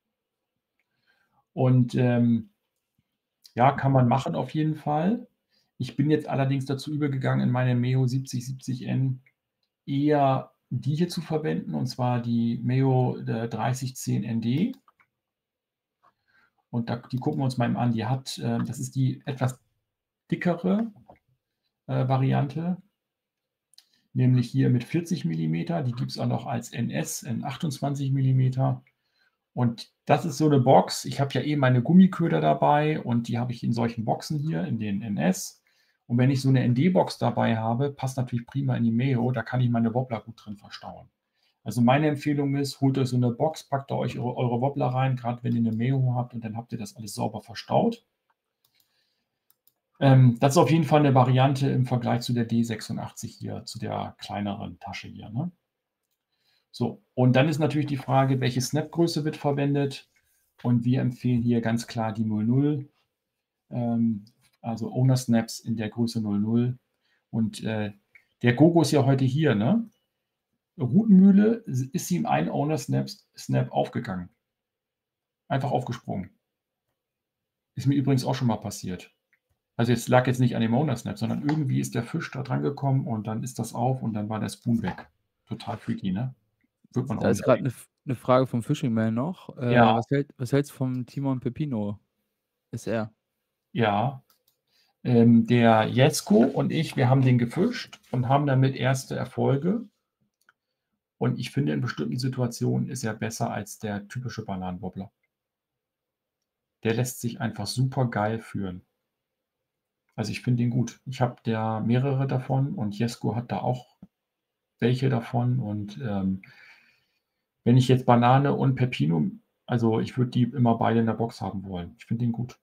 Und ähm, ja, kann man machen auf jeden Fall. Ich bin jetzt allerdings dazu übergegangen, in meiner Meho siebzig siebzig N eher die hier zu verwenden, und zwar die Meho äh, dreißig zehn N D. Und da, die gucken wir uns mal an. Die hat, äh, das ist die etwas dickere äh, Variante, nämlich hier mit vierzig Millimeter. Die gibt es auch noch als N S in achtundzwanzig Millimeter. Und das ist so eine Box. Ich habe ja eh meine Gummiköder dabei und die habe ich in solchen Boxen hier, in den N S. Und wenn ich so eine N D-Box dabei habe, passt natürlich prima in die Meho, da kann ich meine Wobbler gut drin verstauen. Also meine Empfehlung ist, holt euch so eine Box, packt da euch eure, eure Wobbler rein, gerade wenn ihr eine Meho habt, und dann habt ihr das alles sauber verstaut. Ähm, das ist auf jeden Fall eine Variante im Vergleich zu der D sechsundachtzig hier, zu der kleineren Tasche hier. Ne? So, und dann ist natürlich die Frage, welche Snap-Größe wird verwendet. Und wir empfehlen hier ganz klar die null null, ähm, also Owner Snaps in der Größe null null. Und äh, der Gogo ist ja heute hier, ne? Routenmühle ist ihm ein Owner Snap, Snap aufgegangen. Einfach aufgesprungen. Ist mir übrigens auch schon mal passiert. Also jetzt lag jetzt nicht an dem Owner Snap, sondern irgendwie ist der Fisch da dran gekommen und dann ist das auf und dann war der Spoon weg. Total freaky, ne? Wird man auch Da ist nicht gerade denken. eine eine Frage vom Fishing Man noch. Ja, Äh, was hält was hältst du vom Timon Pepino S R? ja. Ähm, der Jesko und ich, wir haben den gefischt und haben damit erste Erfolge. Und ich finde, in bestimmten Situationen ist er besser als der typische Bananenwobbler. Der lässt sich einfach super geil führen. Also ich finde den gut. Ich habe da mehrere davon und Jesko hat da auch welche davon. Und ähm, wenn ich jetzt Banane und Pepino, also ich würde die immer beide in der Box haben wollen. Ich finde den gut.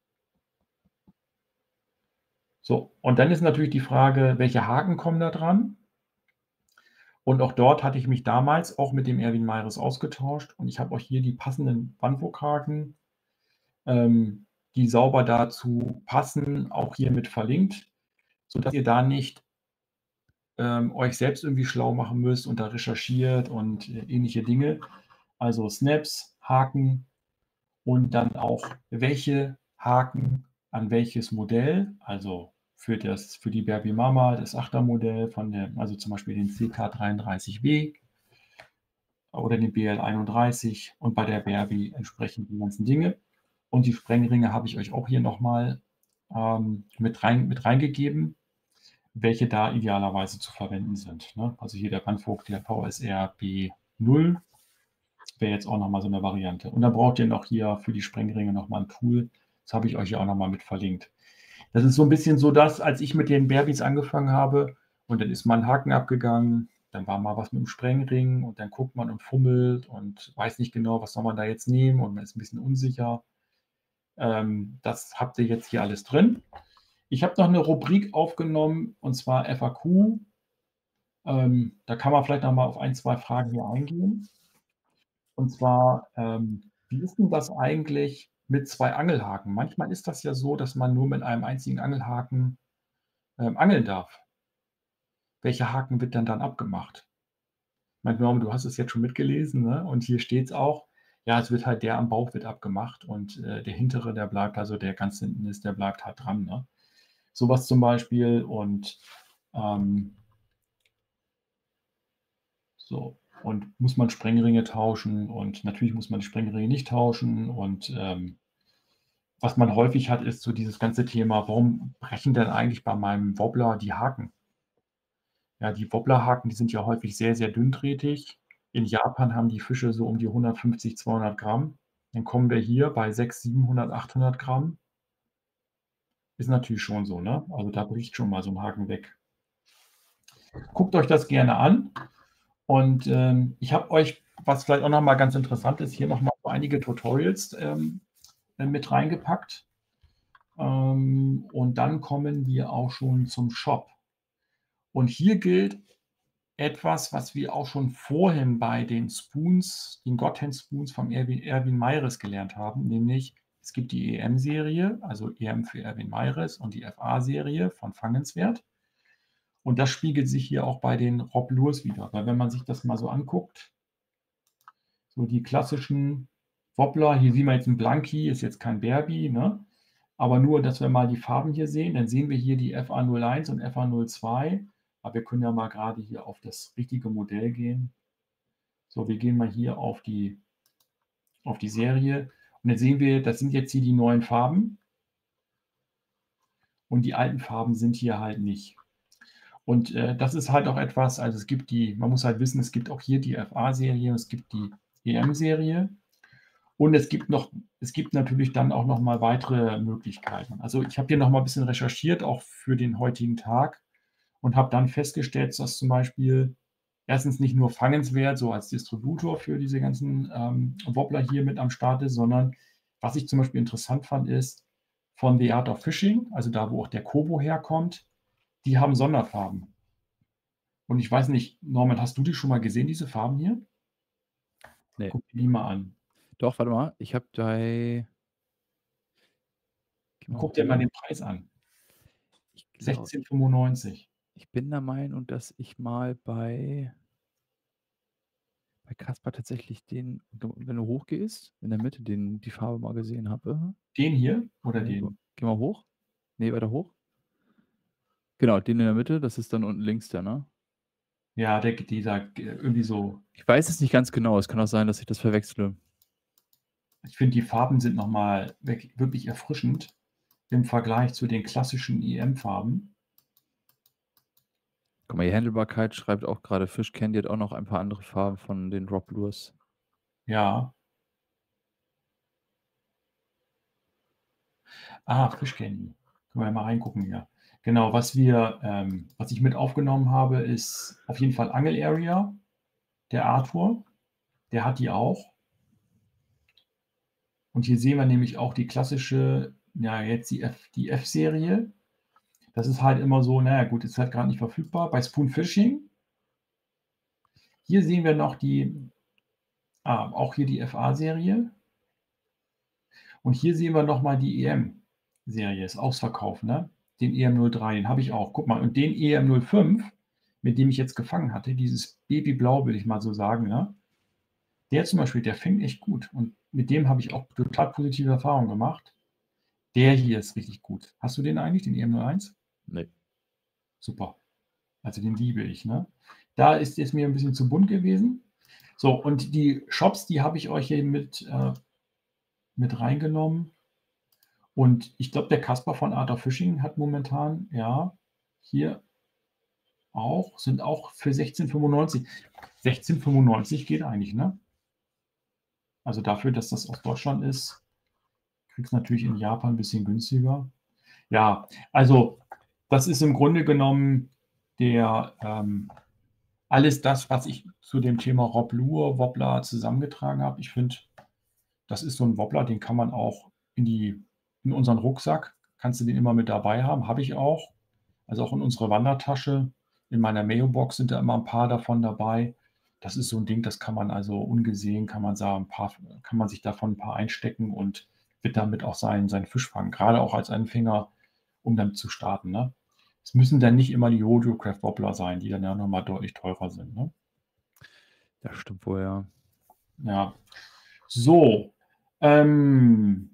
So, und dann ist natürlich die Frage, welche Haken kommen da dran? Und auch dort hatte ich mich damals auch mit dem Erwin Meyres ausgetauscht und ich habe euch hier die passenden Bandwurfhaken, ähm, die sauber dazu passen, auch hier mit verlinkt, sodass ihr da nicht ähm, euch selbst irgendwie schlau machen müsst und da recherchiert und äh, ähnliche Dinge. Also Snaps, Haken und dann auch welche Haken an welches Modell, also für, das, für die Berby Mama, das achter Modell von der, also zum Beispiel den C K dreiunddreißig W oder den B L einunddreißig und bei der Berby entsprechend die ganzen Dinge. Und die Sprengringe habe ich euch auch hier nochmal ähm, mit, rein, mit reingegeben, welche da idealerweise zu verwenden sind. Ne? Also hier der Bandvogt, der V S R B null, wäre jetzt auch nochmal so eine Variante. Und dann braucht ihr noch hier für die Sprengringe nochmal ein Tool. Das habe ich euch ja auch nochmal mit verlinkt. Das ist so ein bisschen so das, als ich mit den Berbys angefangen habe und dann ist mal ein Haken abgegangen, dann war mal was mit dem Sprengring und dann guckt man und fummelt und weiß nicht genau, was soll man da jetzt nehmen und man ist ein bisschen unsicher. Ähm, das habt ihr jetzt hier alles drin. Ich habe noch eine Rubrik aufgenommen und zwar F A Q. Ähm, da kann man vielleicht noch mal auf ein, zwei Fragen hier eingehen. Und zwar, ähm, wie ist denn das eigentlich mit zwei Angelhaken? Manchmal ist das ja so, dass man nur mit einem einzigen Angelhaken ähm, angeln darf. Welcher Haken wird dann dann abgemacht? Ich meine, Norman, du hast es jetzt schon mitgelesen, ne? Und hier steht es auch, ja, es wird halt der am Bauch wird abgemacht und äh, der hintere, der bleibt, also der ganz hinten ist, der bleibt halt dran. Ne? Sowas zum Beispiel. Und ähm, So, und muss man Sprengringe tauschen und natürlich muss man die Sprengringe nicht tauschen und, ähm was man häufig hat, ist so dieses ganze Thema: „Warum brechen denn eigentlich bei meinem Wobbler die Haken?“ Ja, die Wobblerhaken, die sind ja häufig sehr, sehr dünndrähtig. In Japan haben die Fische so um die hundertfünfzig, zweihundert Gramm. Dann kommen wir hier bei sechs, siebenhundert, achthundert Gramm. Ist natürlich schon so, ne? Also, da bricht schon mal so 'n Haken weg. Guckt euch das gerne an und, ähm, ich habe euch, was vielleicht auch noch mal ganz interessant ist, hier noch mal so einige Tutorials, ähm, äh, mit reingepackt. Ähm, und dann kommen wir auch schon zum Shop. Und hier gilt etwas, was wir auch schon vorhin bei den Spoons, den Godhand Spoons vom Erwin Erwin Meyriss gelernt haben, nämlich es gibt die E M-Serie, also E M für Erwin Meyriss und die F A-Serie von Fangenswert. Und das spiegelt sich hier auch bei den Rob Lures wider, weil wenn man sich das mal so anguckt so die klassischen Wobbler, hier sehen wir jetzt 'n Blanky, ist jetzt kein Berby, ne? Aber nur, dass wir mal die Farben hier sehen, dann sehen wir hier die F A null eins und F A null zwei. Aber wir können ja mal grade hier auf das richtige Modell gehen. So, wir gehen mal hier auf die auf die Serie und dann sehen wir, das sind jetzt hier die neuen Farben. Und die alten Farben sind hier halt nicht. Und, äh, das ist halt auch etwas also, es gibt die man muss halt wissen, es gibt auch hier die F A-Serie und es gibt die E M-Serie. Und es gibt noch es gibt natürlich dann auch noch mal weitere Möglichkeiten. Also, ich habe hier noch mal bisschen recherchiert, auch für den heutigen Tag und habe dann festgestellt, dass zum Beispiel erstens nicht nur Fangenswert so als Distributor für diese ganzen, ähm, Wobbler hier mit am Start ist, sondern was ich zum Beispiel interessant fand, ist von The Art of Fishing, also da, wo auch der Kobo herkommt, die haben Sonderfarben. Und ich weiß nicht, Norman, hast du die schon mal gesehen, diese Farben hier? Ne. Guck dir die mal an. Doch, warte mal, ich habe bei Geh mal Guck dir mal hoch. den Preis an. Ich glau sechzehn fünfundneunzig. Ich bin der Meinung, dass ich mal bei bei Caspar tatsächlich den wenn du hochgehst, in der Mitte den die Farbe mal gesehen habe. Den hier oder Ne, den? geh mal hoch. Ne, weiter hoch. Genau, den in der Mitte, das ist dann unten links der, ne? Ja, der g dieser g irgendwie so Ich weiß es nicht ganz genau. Es kann auch sein, dass ich das verwechsle. Ich finde, die Farben sind noch mal wirk wirklich erfrischend im Vergleich zu den klassischen E M-Farben. Guck mal, die Handelbarkeit schreibt auch grade Fish Candy hat auch noch ein paar andere Farben von den Rob Lures. Ja. Ah, Fish Candy. Können wir ja mal reingucken hier. Genau, was wir ähm, was ich mit aufgenommen habe, ist auf jeden Fall Angel Area, der Arthur. Der hat die auch. Und hier sehen wir nämlich auch die klassische ja, jetzt die F die F-Serie. Das ist halt immer so na ja, gut, ist halt grad nicht verfügbar. Bei Spoon Fishing hier sehen wir noch die ah, auch hier die F A-Serie. Und hier sehen wir noch mal die E M-Serie, ist ausverkauft, ne? Den E M null drei, den habe ich auch. Guck mal, und den E M null fünf, mit dem ich jetzt gefangen hatte, dieses Babyblau, will ich mal so sagen, ne? Der zum Beispiel, der fängt echt gut und mit dem habe ich auch total positive Erfahrungen gemacht. Der hier ist richtig gut. Hast du den eigentlich, den E M null eins? Ne. Super. Also, den liebe ich, ne? Da ist es mir 'n bisschen zu bunt gewesen. So, und die Shops, die habe ich euch hier mit äh, mit reingenommen. Und ich glaube, der Caspar von Art of Fishing hat momentan ja, hier auch sind auch für sechzehn fünfundneunzig. sechzehn fünfundneunzig geht eigentlich, ne? Also, dafür, dass das aus Deutschland ist, kriegst natürlich in Japan 'n bisschen günstiger. Ja, also, das ist im Grunde genommen der, ähm alles das, was ich zu dem Thema Rob Lure, Wobbler zusammengetragen habe. Ich finde, das ist so 'n Wobbler, den kann man auch in die in unseren Rucksack kannst du den immer mit dabei haben, habe ich auch. Also, auch in unsere Wandertasche. In meiner Mayobox sind da immer 'n paar davon dabei. Das ist so 'n Ding, das kann man also ungesehen kann man sagen, 'n paar kann man sich davon 'n paar einstecken und wird damit auch seinen seinen Fisch fangen, grade auch als Anfänger, um damit zu starten, ne? Es müssen dann nicht immer die Rodeo-Craft Wobbler sein, die dann ja noch mal deutlich teurer sind, ne? Das stimmt wohl, ja. Ja. So, ähm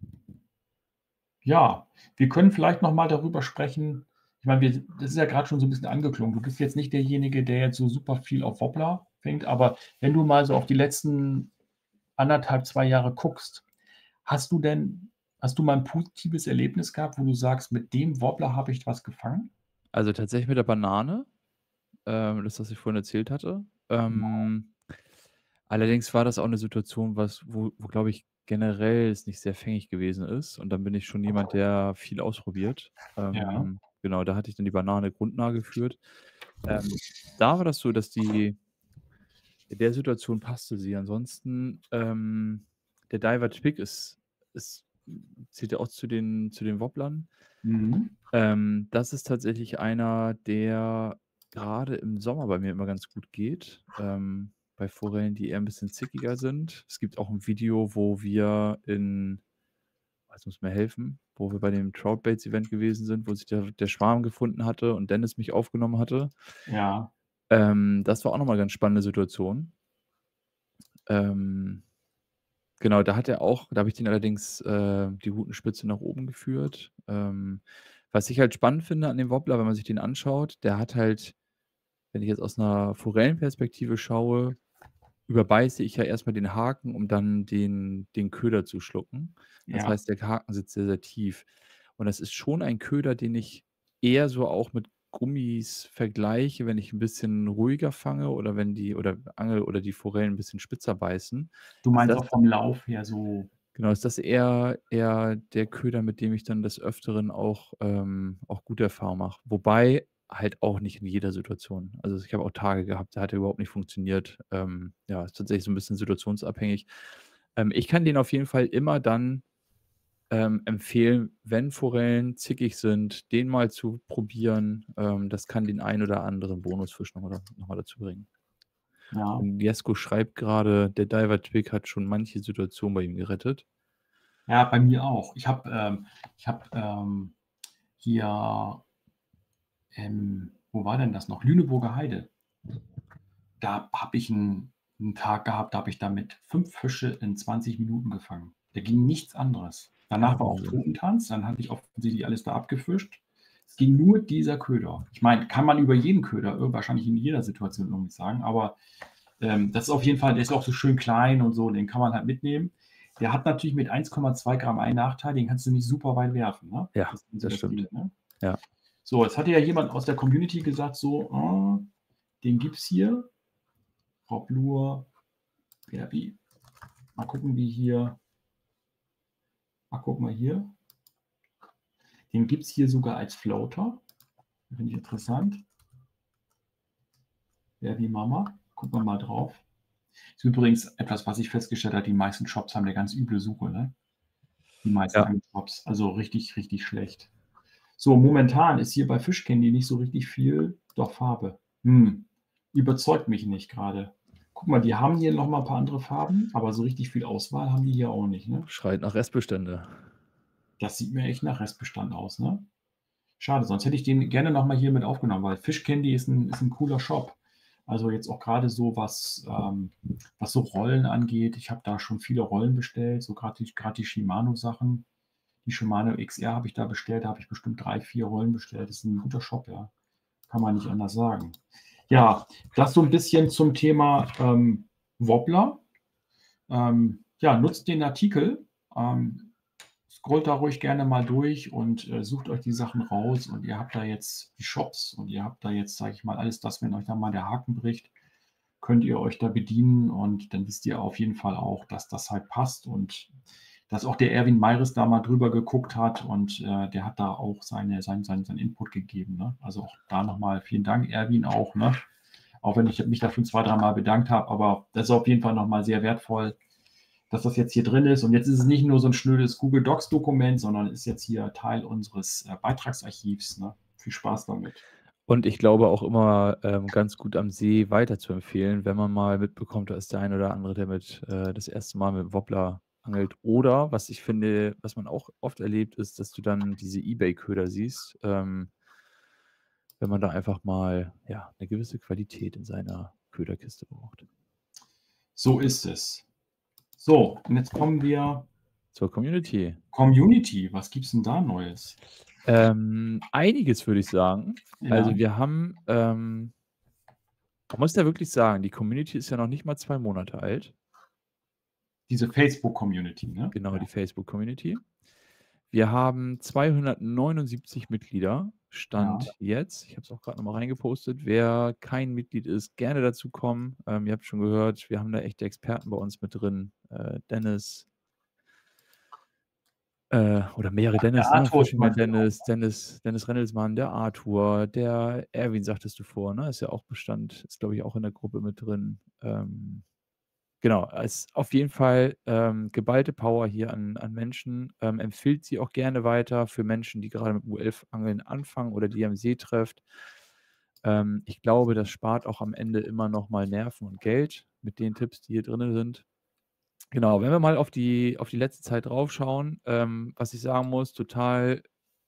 ja, wir können vielleicht noch mal darüber sprechen ich meine, wir das ist ja grad schon so 'n bisschen angeklungen. Du bist jetzt nicht derjenige, der jetzt so super viel auf Wobbler fängt. Aber wenn du mal so auf die letzten anderthalb, zwei Jahre guckst, hast du denn hast du mal 'n positives Erlebnis gehabt, wo du sagst: „Mit dem Wobbler habe ich was gefangen?“ Also, tatsächlich mit der Banane, ähm, das, was ich vorhin erzählt hatte. Genau. Ähm, allerdings war das auch 'ne Situation, was wo wo, glaube ich, generell es nicht sehr fängig gewesen ist. Und dann bin ich schon jemand, der viel ausprobiert. Ja. Ähm, genau, da hatte ich dann die Banane grundnah geführt. Ähm, da war das so, dass die in der Situation passte sie. Ansonsten, ähm, der Diver Twig ist ist zählt ja auch zu den zu den Wobblern. Mhm. Ähm, das ist tatsächlich einer, der grade im Sommer bei mir immer ganz gut geht, ähm, bei Forellen, die eher 'n bisschen zickiger sind. Es gibt auch 'n Video, wo wir in oh, jetzt musst du mir helfen, wo wir bei dem Trout Baits Event gewesen sind, wo sich der der Schwarm gefunden hatte und Dennis mich aufgenommen hatte. Ja. Ähm, das war auch noch mal ganz spannende Situation. Ähm, genau, da hat er auch da habe ich den allerdings, äh, die Rutenspitze nach oben geführt. Ähm, was ich halt spannend finde an dem Wobbler, wenn man sich den anschaut, der hat halt wenn ich jetzt aus 'ner Forellenperspektive schaue, überbeiße ich ja erst mal den Haken, um dann den den Köder zu schlucken. Das Ja. heißt, der Haken sitzt sehr, sehr tief. Und das ist schon ein Köder, den ich eher so auch mit Gummis vergleiche, wenn ich 'n bisschen ruhiger fange oder wenn die oder angel oder die Forellen 'n bisschen spitzer beißen. Du Ist meinst das auch vom Lauf her so Genau, ist das eher eher der Köder, mit dem ich dann des Öfteren auch ähm, auch gute Erfahrungen mache. Wobei halt auch nicht in jeder Situation. Also, ich habe auch Tage gehabt, da hat er überhaupt nicht funktioniert. Ähm, ja, ist tatsächlich so 'n bisschen situationsabhängig. Ähm, ich kann den auf jeden Fall immer dann, ähm, empfehlen, wenn Forellen zickig sind, den mal zu probieren. Ähm, das kann den ein oder anderen Bonusfisch noch mal da noch mal dazu bringen. Ja. Und Jesko schreibt grade, der Diver Twig hat schon manche Situation bei ihm gerettet. Ja, bei mir auch. Ich habe ähm, ich habe, ähm, hier ähm, wo war denn das noch? Lüneburger Heide. Da habe ich 'n 'n Tag gehabt, da habe ich damit fünf Fische in zwanzig Minuten gefangen. Da ging nichts anderes. Ja, Danach war auch Wahnsinn. Totentanz, dann hatte ich offensichtlich alles da abgefischt. Es ging nur dieser Köder. Ich meine, kann man über jeden Köder ir wahrscheinlich in jeder Situation irgendwie sagen, aber, ähm, das ist auf jeden Fall der ist auch so schön klein und so, den kann man halt mitnehmen. Der hat natürlich mit eins Komma zwei Gramm einen Nachteil, den kannst du nicht super weit werfen, ne? Ja, Das ist so das das Ding, stimmt. ne? Ja. So, jetzt hatte ja jemand aus der Community gesagt so: „Ah, den gibt's hier.“ Roblur, Erbi. Mal gucken, wie hier Ach, guck mal hier. Den gibt's hier sogar als Floater. Finde ich interessant. Erbi Mama. Gucken wir mal drauf. Ist übrigens etwas, was ich festgestellt habe, die meisten Shops haben 'ne ganz üble Suche, ne? Die meisten Ja. Angelshops, also richtig, richtig schlecht. So, momentan ist hier bei Fishcandy nicht so richtig viel doch, Farbe. Hm, überzeugt mich nicht grade. Guck mal, die haben hier noch mal 'n paar andere Farben, aber so richtig viel Auswahl haben die hier auch nicht, ne? Schreit nach Restbestände. Das sieht mir echt nach Restbestand aus, ne? Schade, sonst hätte ich den gerne noch mal hier mit aufgenommen, weil Fishcandy ist 'n ist 'n cooler Shop. Also, jetzt auch grade so, was ähm, was so Rollen angeht. Ich habe da schon viele Rollen bestellt, so grad die grad die Shimano-Sachen. Die Shimano XR habe ich da bestellt, da habe ich bestimmt drei, vier Rollen bestellt. Das ist 'n guter Shop, ja. Kann man nicht anders sagen. Ja, das so 'n bisschen zum Thema, ähm, Wobbler. Ähm, ja, nutzt den Artikel, ähm, scrollt da ruhig gerne mal durch und, äh, sucht euch die Sachen raus und ihr habt da jetzt die Shops und ihr habt da jetzt, sage ich mal, alles das, wenn euch da mal der Haken bricht, könnt ihr euch da bedienen und dann wisst ihr auf jeden Fall auch, dass das halt passt und dass auch der Erwin Meiris da mal drüber geguckt hat und, äh, der hat da auch seine sein sein seinen Input gegeben, ne? Also, auch da noch mal vielen Dank, Erwin auch, ne? Auch wenn ich mich da schon zwei, dreimal bedankt habe, aber das ist auf jeden Fall noch mal sehr wertvoll, dass das jetzt hier drin ist. Und jetzt ist es nicht nur so 'n schnödes Google Docs Dokument, sondern ist jetzt hier Teil unseres, äh, Beitragsarchivs, ne? Viel Spaß damit. Und ich glaube auch immer, ähm, ganz gut am See weiterzuempfehlen, wenn man mal mitbekommt, da ist der ein oder andere, der mit äh, das erste Mal mit 'm Wobbler angelt. Oder was ich finde, was man auch oft erlebt, ist, dass du dann diese eBay-Köder siehst, ähm wenn man da einfach mal, ja, 'ne gewisse Qualität in seiner Köderkiste braucht. So ist es. So, und jetzt kommen wir Zur Community. Community, was gibt's 'n da Neues? Ähm, einiges, würde ich sagen. Also, Ja. wir haben, ähm Man muss ja wirklich sagen, die Community ist ja noch nicht mal zwei Monate alt. Diese Facebook-Community, ne? Genau, die Ja. Facebook-Community. Wir haben zweihundertneunundsiebzig Mitglieder, Ja. Stand jetzt. Ich habe es auch grad noch mal reingepostet. Wer kein Mitglied ist, gerne dazukommen. Ähm, ihr habt schon gehört, wir haben da echte Experten bei uns mit drin. Äh, Dennis äh, oder mehrere Ach, der Dennis, ne? Arthur ist Fishing zum Man Beispiel auch Dennis, Dennis Dennis Rennelsmann, der Arthur, der Erwin sagtest du vorhin, ne? Ist ja auch Bestand ist, glaube ich, auch in der Gruppe mit drin. Ähm, genau, ist auf jeden Fall, ähm, geballte Power hier an an Menschen. Ähm, empfiehlt sie auch gerne weiter für Menschen, die gerade mit U elf Angeln anfangen oder die ihr am See trefft. Ähm, ich glaube, das spart auch am Ende immer noch mal Nerven und Geld mit den Tipps, die hier drinnen sind. Genau, wenn wir mal auf die auf die letzte Zeit draufschauen, ähm, was ich sagen muss, total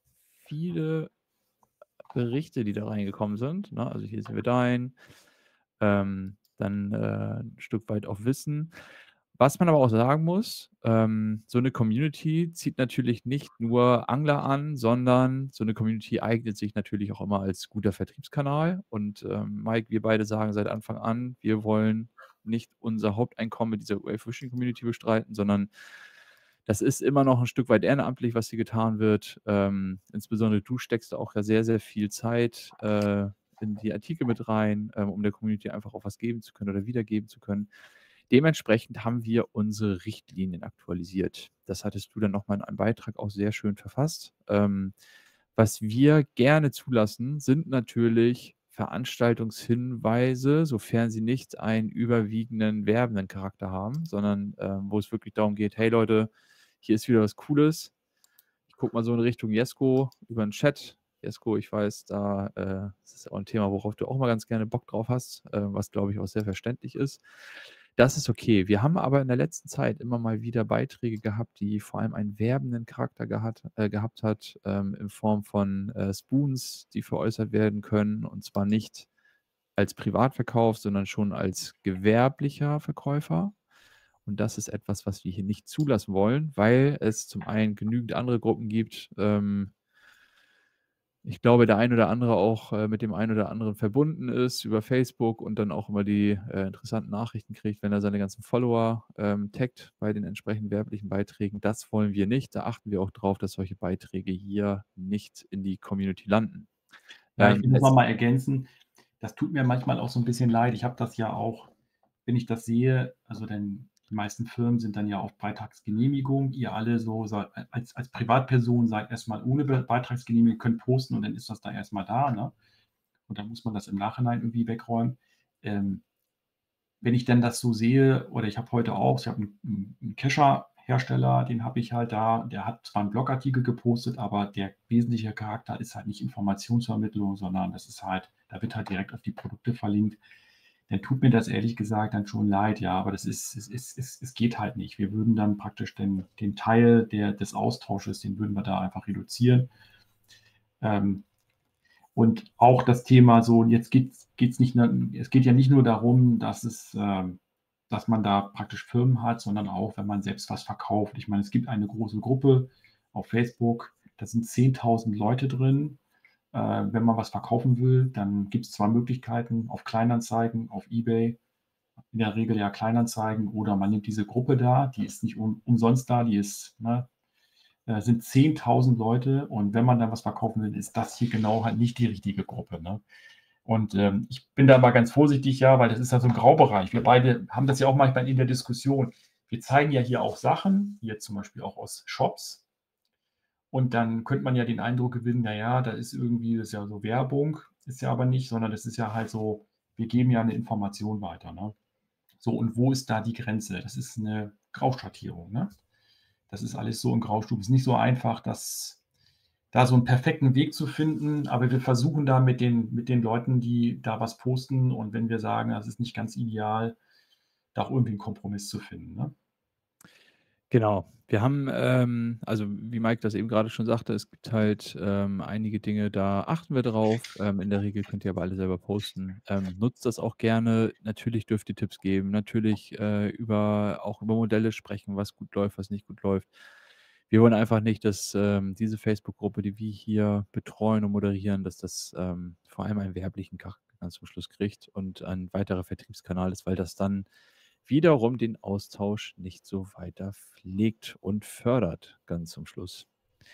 viele Berichte, die da reingekommen sind, ne? Also, hier sehen wir deinen, ähm, dann, äh, 'n Stück weit auch Wissen. Was man aber auch sagen muss, ähm, so 'ne Community zieht natürlich nicht nur Angler an, sondern so 'ne Community eignet sich natürlich auch immer als guter Vertriebskanal. Und, ähm, Mike, wir beide sagen seit Anfang an, wir wollen nicht unser Haupteinkommen mit dieser U elf-Fishing Community bestreiten, sondern das ist immer noch 'n Stück weit ehrenamtlich, was hier getan wird. Ähm, insbesondere du steckst da auch ja sehr, sehr viel Zeit, äh, in die Artikel mit rein, ähm, um der Community einfach auch was geben zu können oder wiedergeben zu können. Dementsprechend haben wir unsere Richtlinien aktualisiert. Das hattest du dann noch mal in einem Beitrag auch sehr schön verfasst. Ähm, was wir gerne zulassen, sind natürlich Veranstaltungshinweise, sofern sie nicht einen überwiegenden werbenden Charakter haben, sondern, ähm, wo es wirklich darum geht: „Hey Leute, hier ist wieder was Cooles.“ Ich gucke mal so in Richtung Jesko über 'n Chat. Jesko, ich weiß, da, äh das ist auch 'n Thema, worauf du auch mal ganz gerne Bock drauf hast, äh, was, glaube ich, auch sehr verständlich ist. Das ist okay. Wir haben aber in der letzten Zeit immer mal wieder Beiträge gehabt, die vor allem einen werbenden Charakter gehat äh, gehabt hat, ähm, in Form von, äh, Spoons, die veräußert werden können, und zwar nicht als Privatverkauf, sondern schon als gewerblicher Verkäufer. Und das ist etwas, was wir hier nicht zulassen wollen, weil es zum einen genügend andere Gruppen gibt, ähm ich glaube, der ein oder andere auch, äh, mit dem einen oder anderen verbunden ist über Facebook und dann auch immer die, äh, interessanten Nachrichten kriegt, wenn er seine ganzen Follower, ähm, taggt bei den entsprechend werblichen Beiträgen. Das wollen wir nicht. Da achten wir auch drauf, dass solche Beiträge hier nicht in die Community landen. Ja, ich Ähm, will das noch es mal ergänzen. Das tut mir manchmal auch so 'n bisschen leid. Ich habe das ja auch wenn ich das sehe also, denn die meisten Firmen sind dann ja auf Beitragsgenehmigung. Ihr alle so seid a als als Privatperson seid erst mal ohne Be Beitragsgenehmigung, könnt posten und dann ist das da erst mal da, ne? Und dann muss man das im Nachhinein irgendwie wegräumen. Ähm, wenn ich denn das so sehe oder ich habe heute auch ich habe 'n 'n 'n Kescher-Hersteller, den habe ich halt da, der hat zwar 'n Blogartikel gepostet, aber der wesentliche Charakter ist halt nicht Informationsvermittlung, sondern das ist halt da wird halt direkt auf die Produkte verlinkt. Dann tut mir das ehrlich gesagt dann schon leid, ja, aber das ist es ist es es geht halt nicht. Wir würden dann praktisch den den Teil der des Austausches, den würden wir da einfach reduzieren. Ähm, und auch das Thema so jetzt geht's geht's nicht ne es geht ja nicht nur darum, dass es ähm, dass man da praktisch Firmen hat, sondern auch, wenn man selbst was verkauft. Ich meine, es gibt eine große Gruppe auf Facebook, da sind zehntausend Leute drin. Äh, wenn man was verkaufen will, dann gibt's zwei Möglichkeiten, auf Kleinanzeigen, auf eBay, in der Regel ja Kleinanzeigen oder man nimmt diese Gruppe da, die ist nicht um umsonst da, die ist ne, äh, sind zehntausend Leute und wenn man dann was verkaufen will, ist das hier genau halt nicht die richtige Gruppe, ne? Und, ähm, ich bin da mal ganz vorsichtig, ja, weil das ist ja so 'n Graubereich. Wir beide haben das ja auch manchmal in der Diskussion. Wir zeigen ja hier auch Sachen, hier zum Beispiel auch aus Shops. Und dann könnte man ja den Eindruck gewinnen, na ja, da ist irgendwie das ist ja so Werbung, ist ja aber nicht, sondern das ist ja halt so wir geben ja 'ne Information weiter, ne? So, und wo ist da die Grenze? Das ist 'ne Grauschattierung, ne? Das ist alles so in Graustufen. Ist nicht so einfach, das da so 'n perfekten Weg zu finden, aber wir versuchen da mit den mit den Leuten, die da was posten und wenn wir sagen, das ist nicht ganz ideal, da auch irgendwie 'n Kompromiss zu finden, ne? Genau. Wir haben, ähm also, wie Mike das eben grade schon sagte, es gibt halt, ähm, einige Dinge, da achten wir drauf. Ähm, in der Regel könnt ihr aber alle selber posten. Ähm, nutzt das auch gerne. Natürlich dürft ihr Tipps geben. Natürlich, äh, über auch über Modelle sprechen, was gut läuft, was nicht gut läuft. Wir wollen einfach nicht, dass, ähm, diese Facebook-Gruppe, die wir hier betreuen und moderieren, dass das, ähm, vor allem einen werblichen Char ganz zum Schluss kriegt und ein weiterer Vertriebskanal ist, weil das dann wiederum den Austausch nicht so weiter pflegt und fördert, ganz zum Schluss.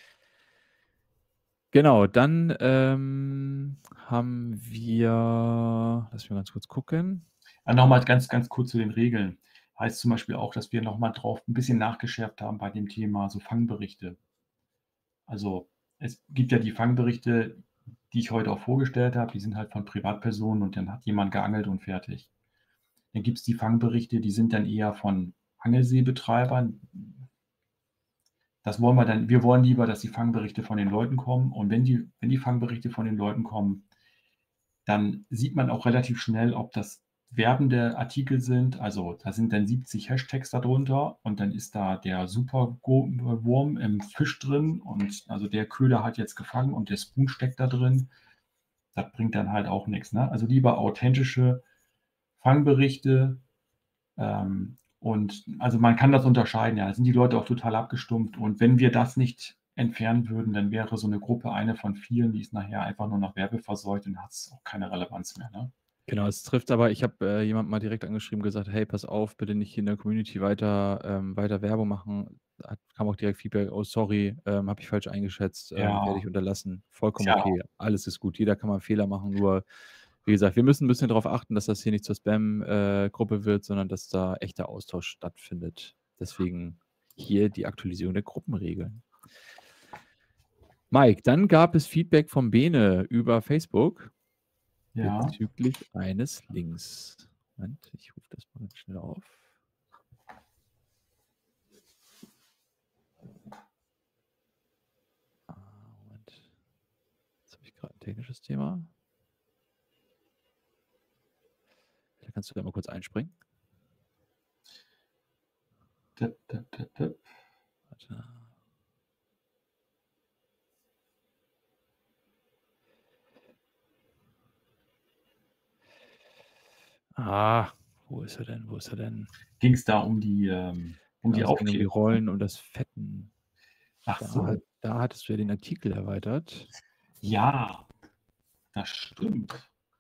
Genau, dann, ähm, haben wir lass mich mal ganz kurz gucken. Ah, noch mal ganz, ganz kurz zu den Regeln. Heißt zum Beispiel auch, dass wir noch mal drauf 'n bisschen nachgeschärft haben bei dem Thema so Fangberichte. Also, es gibt ja die Fangberichte, die ich heute auch vorgestellt habe, die sind halt von Privatpersonen und dann hat jemand geangelt und fertig. Dann gibt's die Fangberichte, die sind dann eher von Angelseebetreibern. Das wollen wir dann wir wollen lieber, dass die Fangberichte von den Leuten kommen und wenn die wenn die Fangberichte von den Leuten kommen, dann sieht man auch relativ schnell, ob das werbende Artikel sind. Also, da sind dann siebzig Hashtags da drunter und dann ist da der Super Go Wurm im Fisch drin und also der Köder hat jetzt gefangen und der Spoon steckt da drin. Das bringt dann halt auch nix, ne? Also, lieber authentische Fangberichte, ähm, und also, man kann das unterscheiden, ja. Da sind die Leute auch total abgestumpft und wenn wir das nicht entfernen würden, dann wäre so 'ne Gruppe eine von vielen, die ist nachher einfach nur noch werbeverseucht und hat's auch keine Relevanz mehr, ne? Genau, es trifft aber ich habe, äh, jemanden mal direkt angeschrieben, gesagt: „Hey, pass auf, bitte nicht in der Community weiter ähm, weiter Werbung machen.“ Hat kam auch direkt Feedback: „Oh, sorry, ähm, habe ich falsch eingeschätzt, ähm, werde Ja. ich unterlassen.“ Vollkommen Tja. okay, alles ist gut. Jeder kann mal 'n Fehler machen, nur wie gesagt, wir müssen 'n bisschen drauf achten, dass das hier nicht zur Spam äh, Gruppe wird, sondern dass da echter Austausch stattfindet. Deswegen hier die Aktualisierung der Gruppenregeln. Mike, dann gab es Feedback vom Bene über Facebook Ja. bezüglich eines Links. Moment, ich rufe das mal ganz schnell auf. Ah, Moment. Jetzt habe ich grad 'n technisches Thema. Vielleicht kannst du da mal kurz einspringen. Tipp, tipp, tipp, tipp. Warte. Ah, wo ist er denn? Wo ist er denn? Ging's da um die, ähm um Genau, die es ging um die Aufkleber, ne? Rollen und das Fetten. Ach Da hat so. da hattest du ja den Artikel erweitert. Ja, das stimmt.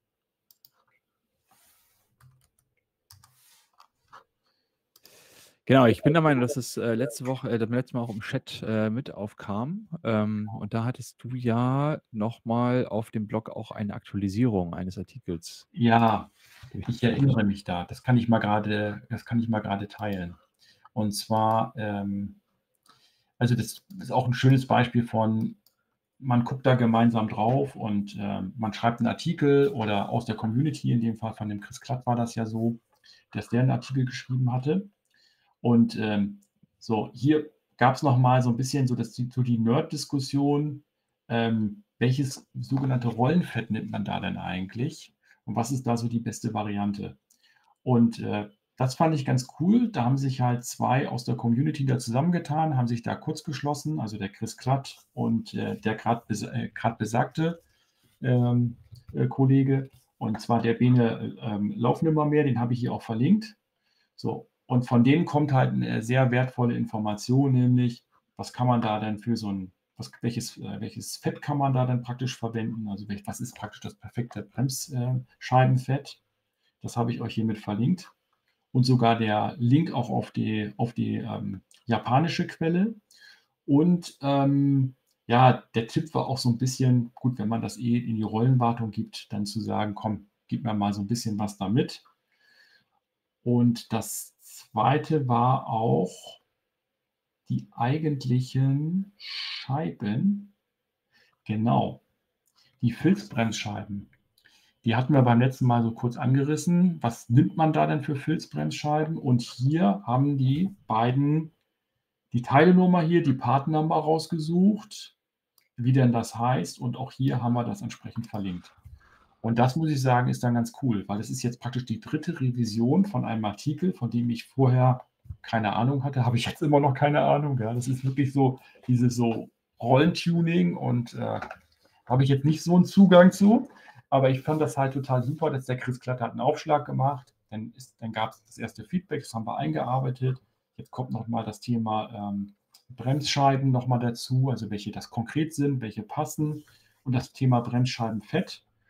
Genau, ich bin der Meinung, dass es, äh, letzte Woche äh, beim letzten Mal auch im Chat, äh, mit aufkam. Ähm, und da hattest du ja noch mal auf dem Blog auch eine Aktualisierung eines Artikels Ja, ich durchgeführt. erinnere mich da. Das kann ich mal grade das kann ich mal grade teilen. Und zwar, ähm also, das ist auch 'n schönes Beispiel von man guckt da gemeinsam drauf und, ähm, man schreibt 'n Artikel oder aus der Community, in dem Fall von dem Chris Klatt war das ja so, dass der 'n Artikel geschrieben hatte. Und, ähm, so, hier gab's noch mal so 'n bisschen so das die so die Nerd-Diskussion, ähm, welches sogenannte Rollenfett nimmt man da denn eigentlich und was ist da so die beste Variante? Und, äh, das fand ich ganz cool. Da haben sich halt zwei aus der Community da zusammengetan, haben sich da kurzgeschlossen, also der Chris Klatt und, äh, der grad bes äh, grad besagte, ähm, äh, Kollege. Und zwar der Bene, ähm, Laufnimmermehr, den habe ich hier auch verlinkt. So, und von denen kommt halt 'ne sehr wertvolle Information, nämlich, was kann man da denn für so 'n was welches äh, welches Fett kann man da denn praktisch verwenden? Also, welch was ist praktisch das perfekte Brems äh, Scheibenfett? Das habe ich euch hiermit verlinkt und sogar der Link auch auf die auf die, ähm, japanische Quelle. Und, ähm, ja, der Tipp war auch so 'n bisschen gut, wenn man das eh in die Rollenwartung gibt, dann zu sagen: „Komm, gib mir mal so 'n bisschen was da mit.“ Und das Zweite war auch die eigentlichen Scheiben genau, die Filzbremsscheiben. Die hatten wir beim letzten Mal so kurz angerissen. Was nimmt man da denn für Filzbremsscheiben? Und hier haben die beiden die Teilenummer hier, die Part Number rausgesucht, wie denn das heißt und auch hier haben wir das entsprechend verlinkt. Und das muss ich sagen, ist dann ganz cool, weil es ist jetzt praktisch die dritte Revision von einem Artikel, von dem ich vorher keine Ahnung hatte. Habe ich jetzt immer noch keine Ahnung, ja. Das ist wirklich so dieses so Rollentuning und, äh, habe ich jetzt nicht so 'n Zugang zu. Aber ich fand das halt total super, dass der Chris Klatt hat 'n Aufschlag gemacht. Dann ist dann gab's das erste Feedback, das haben wir eingearbeitet. Jetzt kommt noch mal das Thema, ähm, Bremsscheiben noch mal dazu, also welche das konkret sind, welche passen und das Thema Bremsscheibenfett.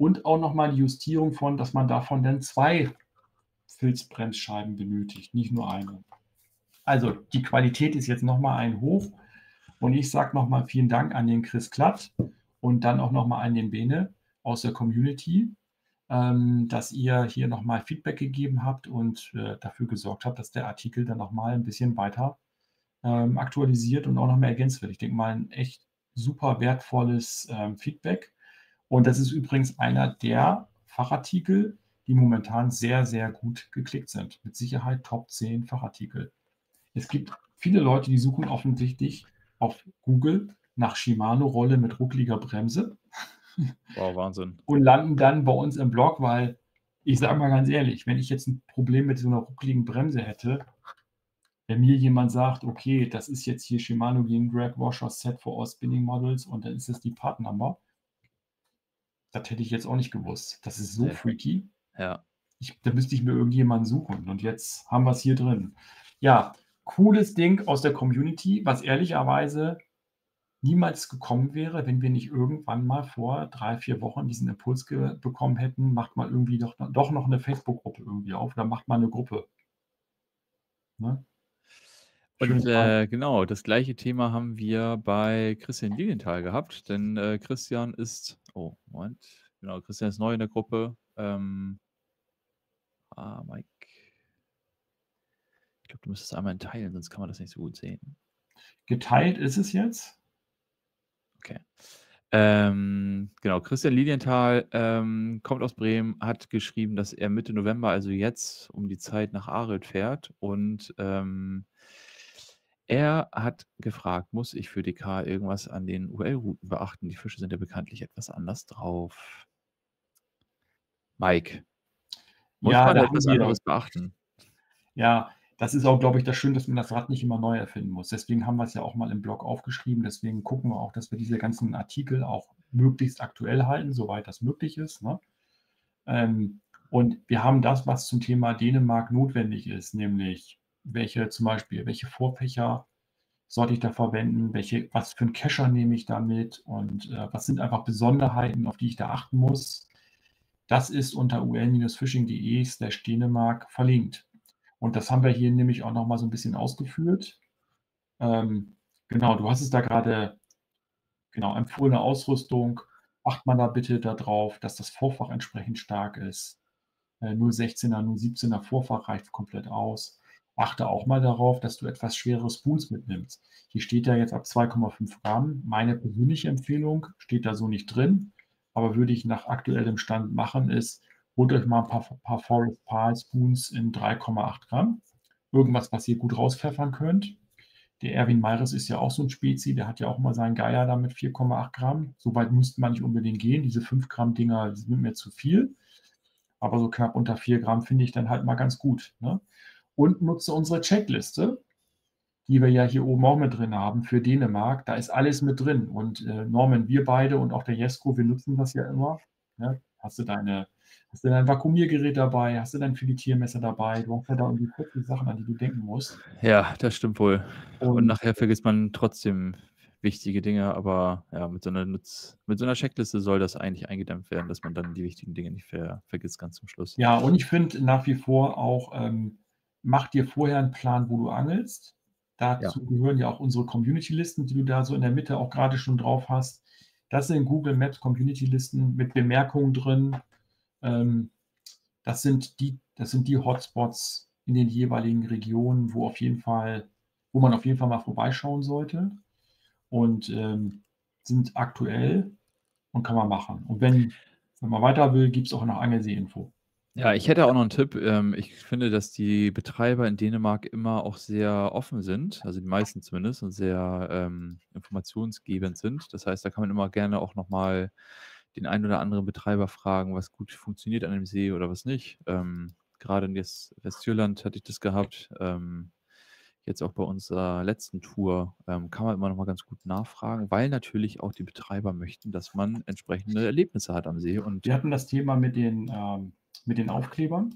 und auch noch mal die Justierung von, dass man davon dann zwei Filzbremsscheiben benötigt, nicht nur eine. Also die Qualität ist jetzt noch mal ein Hoch und ich sage noch mal vielen Dank an den Chris Klatt und dann auch noch mal an den Bene aus der Community, ähm, dass ihr hier noch mal Feedback gegeben habt und äh, dafür gesorgt habt, dass der Artikel dann noch mal ein bisschen weiter ähm, aktualisiert und auch noch mehr ergänzt wird. Ich denke mal, ein echt super wertvolles ähm, Feedback. Und das ist übrigens einer der Fachartikel, die momentan sehr, sehr gut geklickt sind. Mit Sicherheit Top zehn Fachartikel. Es gibt viele Leute, die suchen offensichtlich auf Google nach Shimano-Rolle mit ruckeliger Bremse Wow, Wahnsinn. und landen dann bei uns im Blog, weil ich sage mal ganz ehrlich, wenn ich jetzt ein Problem mit so einer ruckeligen Bremse hätte, wenn mir jemand sagt, okay, das ist jetzt hier Shimano Lean Drag Washer Set for all Spinning Models und dann ist das die Part Number, das hätte ich jetzt auch nicht gewusst. Das ist so Nee. freaky. Ja. Ich, da müsste ich mir irgendjemanden suchen. Und jetzt haben wir es hier drin. Ja, cooles Ding aus der Community, was ehrlicherweise niemals gekommen wäre, wenn wir nicht irgendwann mal vor drei, vier Wochen diesen Impuls bekommen hätten, macht mal irgendwie doch, doch noch eine Facebook-Gruppe irgendwie auf oder macht mal eine Gruppe. Ne? Und äh, genau, das gleiche Thema haben wir bei Christian Lilienthal gehabt, denn äh, Christian ist, oh, Moment, genau, Christian ist neu in der Gruppe. Ähm, ah, Mike. Ich glaube, du müsstest einmal teilen, sonst kann man das nicht so gut sehen. Geteilt ist es jetzt. Okay. Ähm, genau, Christian Lilienthal ähm, kommt aus Bremen, hat geschrieben, dass er Mitte November, also jetzt um die Zeit nach Arelt fährt und ähm, er hat gefragt, muss ich für D K irgendwas an den U L-Routen beachten? Die Fische sind ja bekanntlich etwas anders drauf. Mike, muss Ja, man da etwas haben wir. anderes beachten? Ja, das ist auch, glaube ich, das Schöne, dass man das Rad nicht immer neu erfinden muss. Deswegen haben wir es ja auch mal im Blog aufgeschrieben. Deswegen gucken wir auch, dass wir diese ganzen Artikel auch möglichst aktuell halten, soweit das möglich ist. Ne? Ähm, und wir haben das, was zum Thema Dänemark notwendig ist, nämlich welche zum Beispiel, welche Vorfächer sollte ich da verwenden, welche, was für einen Kescher nehme ich damit und äh, was sind einfach Besonderheiten, auf die ich da achten muss. Das ist unter u l fishing punkt de slash Dänemark verlinkt. Und das haben wir hier nämlich auch noch mal so ein bisschen ausgeführt. Ähm, genau, du hast es da gerade, genau, empfohlene Ausrüstung. Acht man da bitte darauf, dass das Vorfach entsprechend stark ist. Äh, null Komma sechzehner, null Komma siebzehner Vorfach reicht komplett aus. Achte auch mal darauf, dass du etwas schwerere Spoons mitnimmst. Hier steht ja jetzt ab zwei Komma fünf Gramm. Meine persönliche Empfehlung steht da so nicht drin, aber würde ich nach aktuellem Stand machen, ist, holt euch mal ein paar, paar Forest Pal Spoons in drei Komma acht Gramm. Irgendwas, was ihr gut rauspfeffern könnt. Der Erwin Meyres ist ja auch so ein Spezi, der hat ja auch mal seinen Geier da mit vier Komma acht Gramm. So weit müsste man nicht unbedingt gehen. Diese fünf Gramm Dinger sind mir zu viel. Aber so knapp unter vier Gramm finde ich dann halt mal ganz gut. Ne? Und nutze unsere Checkliste, die wir ja hier oben auch mit drin haben für Dänemark. Da ist alles mit drin. Und äh, Norman, wir beide und auch der Jesko, wir nutzen das ja immer. Ne? Hast du deine, hast du dein Vakuumiergerät dabei? Hast du dein Filetiermesser dabei? Du hast ja da irgendwie vierzig Sachen, an die du denken musst. Ja, das stimmt wohl. Und, Und nachher vergisst man trotzdem wichtige Dinge, aber ja, mit so einer Nutz mit so einer Checkliste soll das eigentlich eingedämmt werden, dass man dann die wichtigen Dinge nicht ver vergisst ganz zum Schluss. ja, und ich finde nach wie vor auch, ähm, mach dir vorher einen Plan, wo du angelst. Dazu Ja. gehören ja auch unsere Community-Listen, die du da so in der Mitte auch gerade schon drauf hast. Das sind Google Maps Community-Listen mit Bemerkungen drin. Ähm, das sind die, das sind die Hotspots in den jeweiligen Regionen, wo auf jeden Fall, wo man auf jeden Fall mal vorbeischauen sollte und ähm, sind aktuell und kann man machen. Und wenn, wenn man weiter will, gibt es auch noch Angelsee-Info. Ja, ich hätte auch noch einen Tipp. Ähm, ich finde, dass die Betreiber in Dänemark immer auch sehr offen sind, also die meisten zumindest, und sehr ähm, informationsgebend sind. Das heißt, da kann man immer gerne auch noch mal den einen oder anderen Betreiber fragen, was gut funktioniert an dem See oder was nicht. Ähm, grade in West Westjylland hatte ich das gehabt. Ähm, jetzt auch bei unserer letzten Tour, ähm, kann man immer noch mal ganz gut nachfragen, weil natürlich auch die Betreiber möchten, dass man entsprechende Erlebnisse hat am See und Wir hatten das Thema mit den, ähm, mit den Aufklebern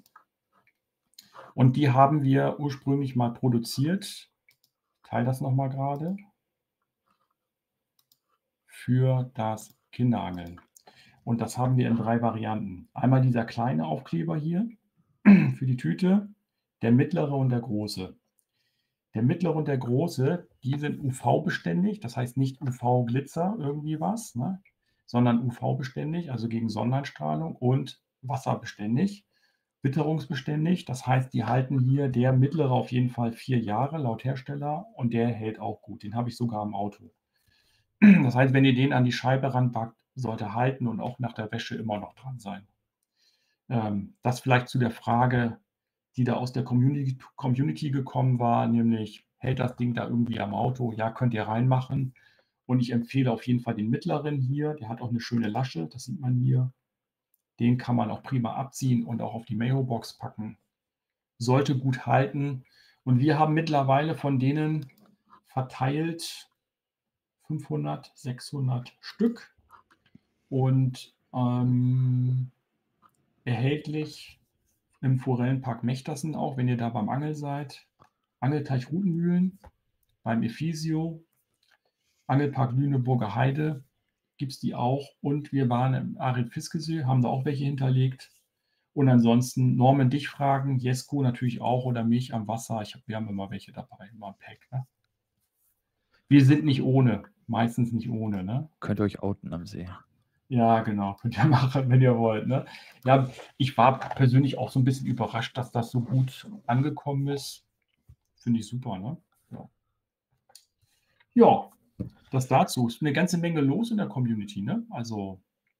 und die haben wir ursprünglich mal produziert. Ich teile das noch mal gerade. Für das Kinderangeln. Und das haben wir in drei Varianten. Einmal dieser kleine Aufkleber hier für die Tüte, der mittlere und der große. Der mittlere und der große, die sind U V-beständig, das heißt nicht U V-Glitzer irgendwie was, ne, sondern U V-beständig, also gegen Sonneneinstrahlung und wasserbeständig, witterungsbeständig. Das heißt, die halten hier der mittlere auf jeden Fall vier Jahre laut Hersteller und der hält auch gut. Den habe ich sogar im Auto. Das heißt, wenn ihr den an die Scheibe ranpackt, sollte halten und auch nach der Wäsche immer noch dran sein. Ähm, das vielleicht zu der Frage, die da aus der Community Community gekommen war, nämlich: „Hält das Ding da irgendwie am Auto?“ Ja, könnt ihr reinmachen. Und ich empfehle auf jeden Fall den mittleren hier. Der hat auch 'ne schöne Lasche, das sieht man hier. Den kann man auch prima abziehen und auch auf die Mayo-Box packen. Sollte gut halten. Und wir haben mittlerweile von denen verteilt fünfhundert, sechshundert Stück und, ähm, erhältlich im Forellenpark Mechtersen auch, wenn ihr da beim Angeln seid. Angelteich Rutenmühlen, beim Efisio, Angelpark Lüneburger Heide gibt's die auch und wir waren im Arid Fiskesee, haben da auch welche hinterlegt. Und ansonsten Norman dich fragen, Jesko natürlich auch oder mich am Wasser. Ich habe wir haben immer welche dabei, immer im Pack, ne? Wir sind nicht ohne, meistens nicht ohne, ne? Könnt ihr euch outen am See. Ja, genau. Könnt ihr machen, wenn ihr wollt, ne? Ja, ich war persönlich auch so 'n bisschen überrascht, dass das so gut angekommen ist. Finde ich super, ne? Ja. Ja, das dazu. Ist 'ne ganze Menge los in der Community, ne? Also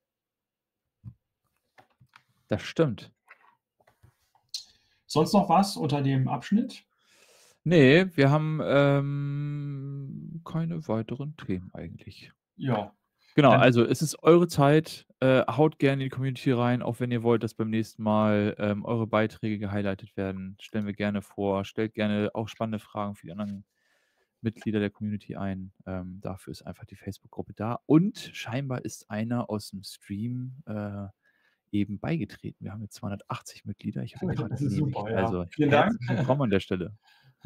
Das stimmt. Sonst noch was unter dem Abschnitt? Ne, wir haben, ähm, keine weiteren Themen eigentlich. Ja, Genau, dann also es ist eure Zeit. Äh, haut gerne in die Community rein, auch wenn ihr wollt, dass beim nächsten Mal, ähm, eure Beiträge gehighlightet werden. Stellen wir gerne vor. Stellt gerne auch spannende Fragen für die anderen Mitglieder der Community ein. Ähm, dafür ist einfach die Facebook-Gruppe da. Und scheinbar ist einer aus'm Stream, äh, eben beigetreten. Wir haben jetzt zweihundertachtzig Mitglieder. Ich habe ihn grad Das ist genehmigt. super, ja. Also, Vielen Dank. herzlich willkommen an der Stelle.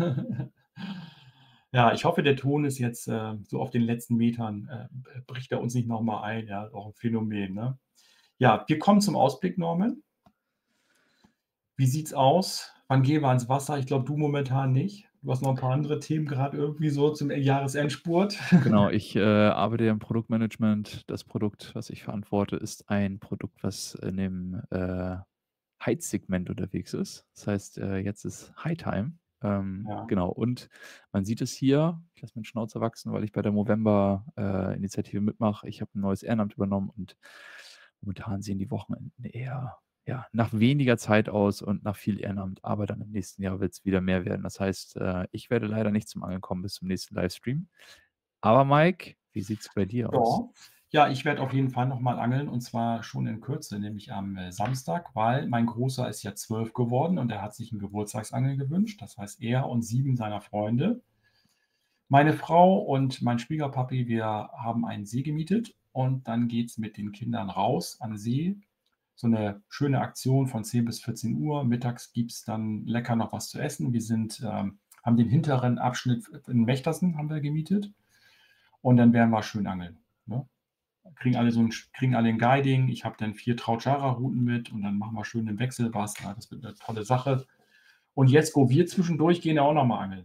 Ja, ich hoffe, der Ton ist jetzt, äh, so auf den letzten Metern, äh, b bricht er uns nicht noch mal ein, ja, auch 'n Phänomen, ne? Ja, wir kommen zum Ausblick, Norman. Wie sieht's aus? Wann gehen wir ans Wasser? Ich glaube, du momentan nicht. Du hast noch 'n paar andere Themen grad irgendwie so zum, äh, Jahresendspurt. Genau, ich, äh, arbeite ja im Produktmanagement. Das Produkt, was ich verantworte, ist ein Produkt, was in dem, äh, Heizsegment unterwegs ist. Das heißt, äh, jetzt ist Hightime. Ähm, Ja. genau, und man sieht es hier ich lasse mir 'n Schnauzer wachsen, weil ich bei der Movember, äh, Initiative mitmache. Ich habe 'n neues Ehrenamt übernommen und momentan sehen die Wochenenden eher, ja, nach weniger Zeit aus und nach viel Ehrenamt, aber dann im nächsten Jahr wird's wieder mehr werden. Das heißt, äh, ich werde leider nicht zum Angeln kommen bis zum nächsten Livestream. Aber Mike, wie sieht's bei dir aus? Ja. Ja, ich werde auf jeden Fall noch mal angeln und zwar schon in Kürze, nämlich am, äh, Samstag, weil mein Großer ist ja zwölf geworden und er hat sich 'n Geburtstagsangeln gewünscht. Das heißt, er und sieben seiner Freunde. Meine Frau und mein Schwiegerpapi, wir haben einen See gemietet und dann geht's mit den Kindern raus an See. So 'ne schöne Aktion von zehn bis vierzehn Uhr. Mittags gibt's dann lecker noch was zu essen. Wir sind, ähm haben den hinteren Abschnitt in Mechtersen haben wir gemietet und dann werden wir schön angeln, ne? Kriegen alle so 'n sch kriegen alle 'n Guiding. Ich habe dann vier Traut-Jara-Ruten mit und dann machen wir schön im Wechselwasser. Das wird 'ne tolle Sache. Und jetzt, wo wir zwischendurch gehen ja auch noch mal angeln.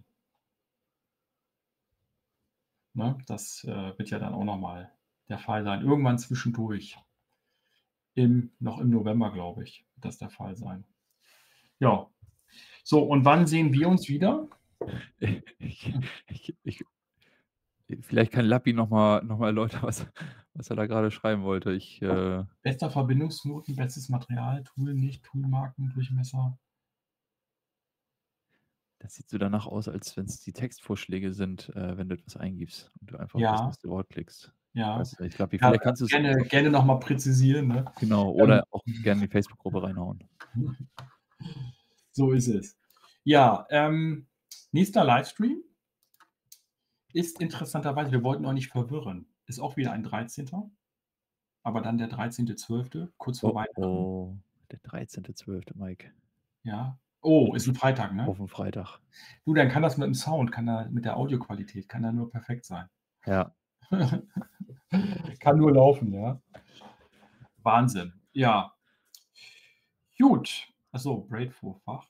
Ne, das, äh, wird ja dann auch noch mal der Fall sein. Irgendwann zwischendurch. Im noch im November, glaube ich, wird das der Fall sein. Ja. So, und wann sehen wir uns wieder? Ich ich ich vielleicht kann Lappi noch mal noch mal erläutern, was was er da grade schreiben wollte. Ich, äh Bester Verbindungsknoten, bestes Material, Tool nicht, Toolmarken, Durchmesser. Das sieht so danach aus, als wenn's die Textvorschläge sind, äh, wenn du etwas eingibst und du einfach auf das Ja. nächste Wort klickst. Ich Ja. weiß nicht, Lappi, Ja, vielleicht kannst du's gerne gerne noch mal präzisieren, ne? Genau, Ähm oder auch gerne in die Facebook-Gruppe reinhauen. So ist es. Ja, ähm, nächster Livestream ist interessanterweise wir wollten auch nicht verwirren, ist auch wieder ein dreizehnter aber dann der dreizehnte zwölfte, kurz vor Oh, Weihnachten. oh, der dreizehnte zwölfte, Mike. Ja. Oh, ist Auf 'n Freitag, ne? auf 'n Freitag. Du, dann kann das mit dem Sound kann da mit der Audioqualität kann da nur perfekt sein. Ja. Kann nur laufen, ja. Wahnsinn. Ja. Gut. Achso, Braid-Vorfach.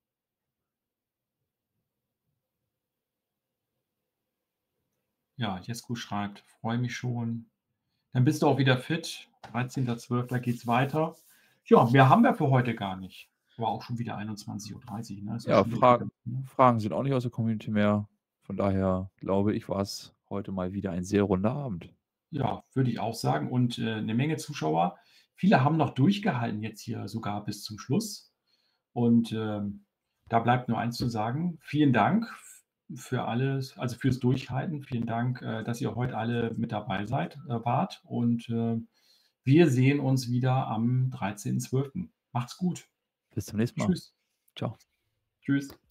Ja, Jesko schreibt: „Freue mich schon.“ Dann bist du auch wieder fit. dreizehnter zwölfter geht's weiter. Ja, mehr haben wir für heute gar nicht. War auch schon wieder einundzwanzig Uhr dreißig, ne? Ist ja Ja, schon Fra dunkel, ne? Fragen sind auch nicht aus der Community mehr. Von daher glaube ich, war's heute mal wieder ein sehr runder Abend. Ja, würde ich auch sagen und, äh, 'ne Menge Zuschauer. Viele haben noch durchgehalten jetzt hier sogar bis zum Schluss. Und, ähm, da bleibt nur eins zu sagen: Vielen Dank f für alles also, fürs Durchhalten. Vielen Dank, äh, dass ihr heute alle mit dabei seid äh, wart und, äh, wir sehen uns wieder am dreizehnten zwölften Macht's gut. Bis zum nächsten Mal. Tschüss. Tschau. Tschüss.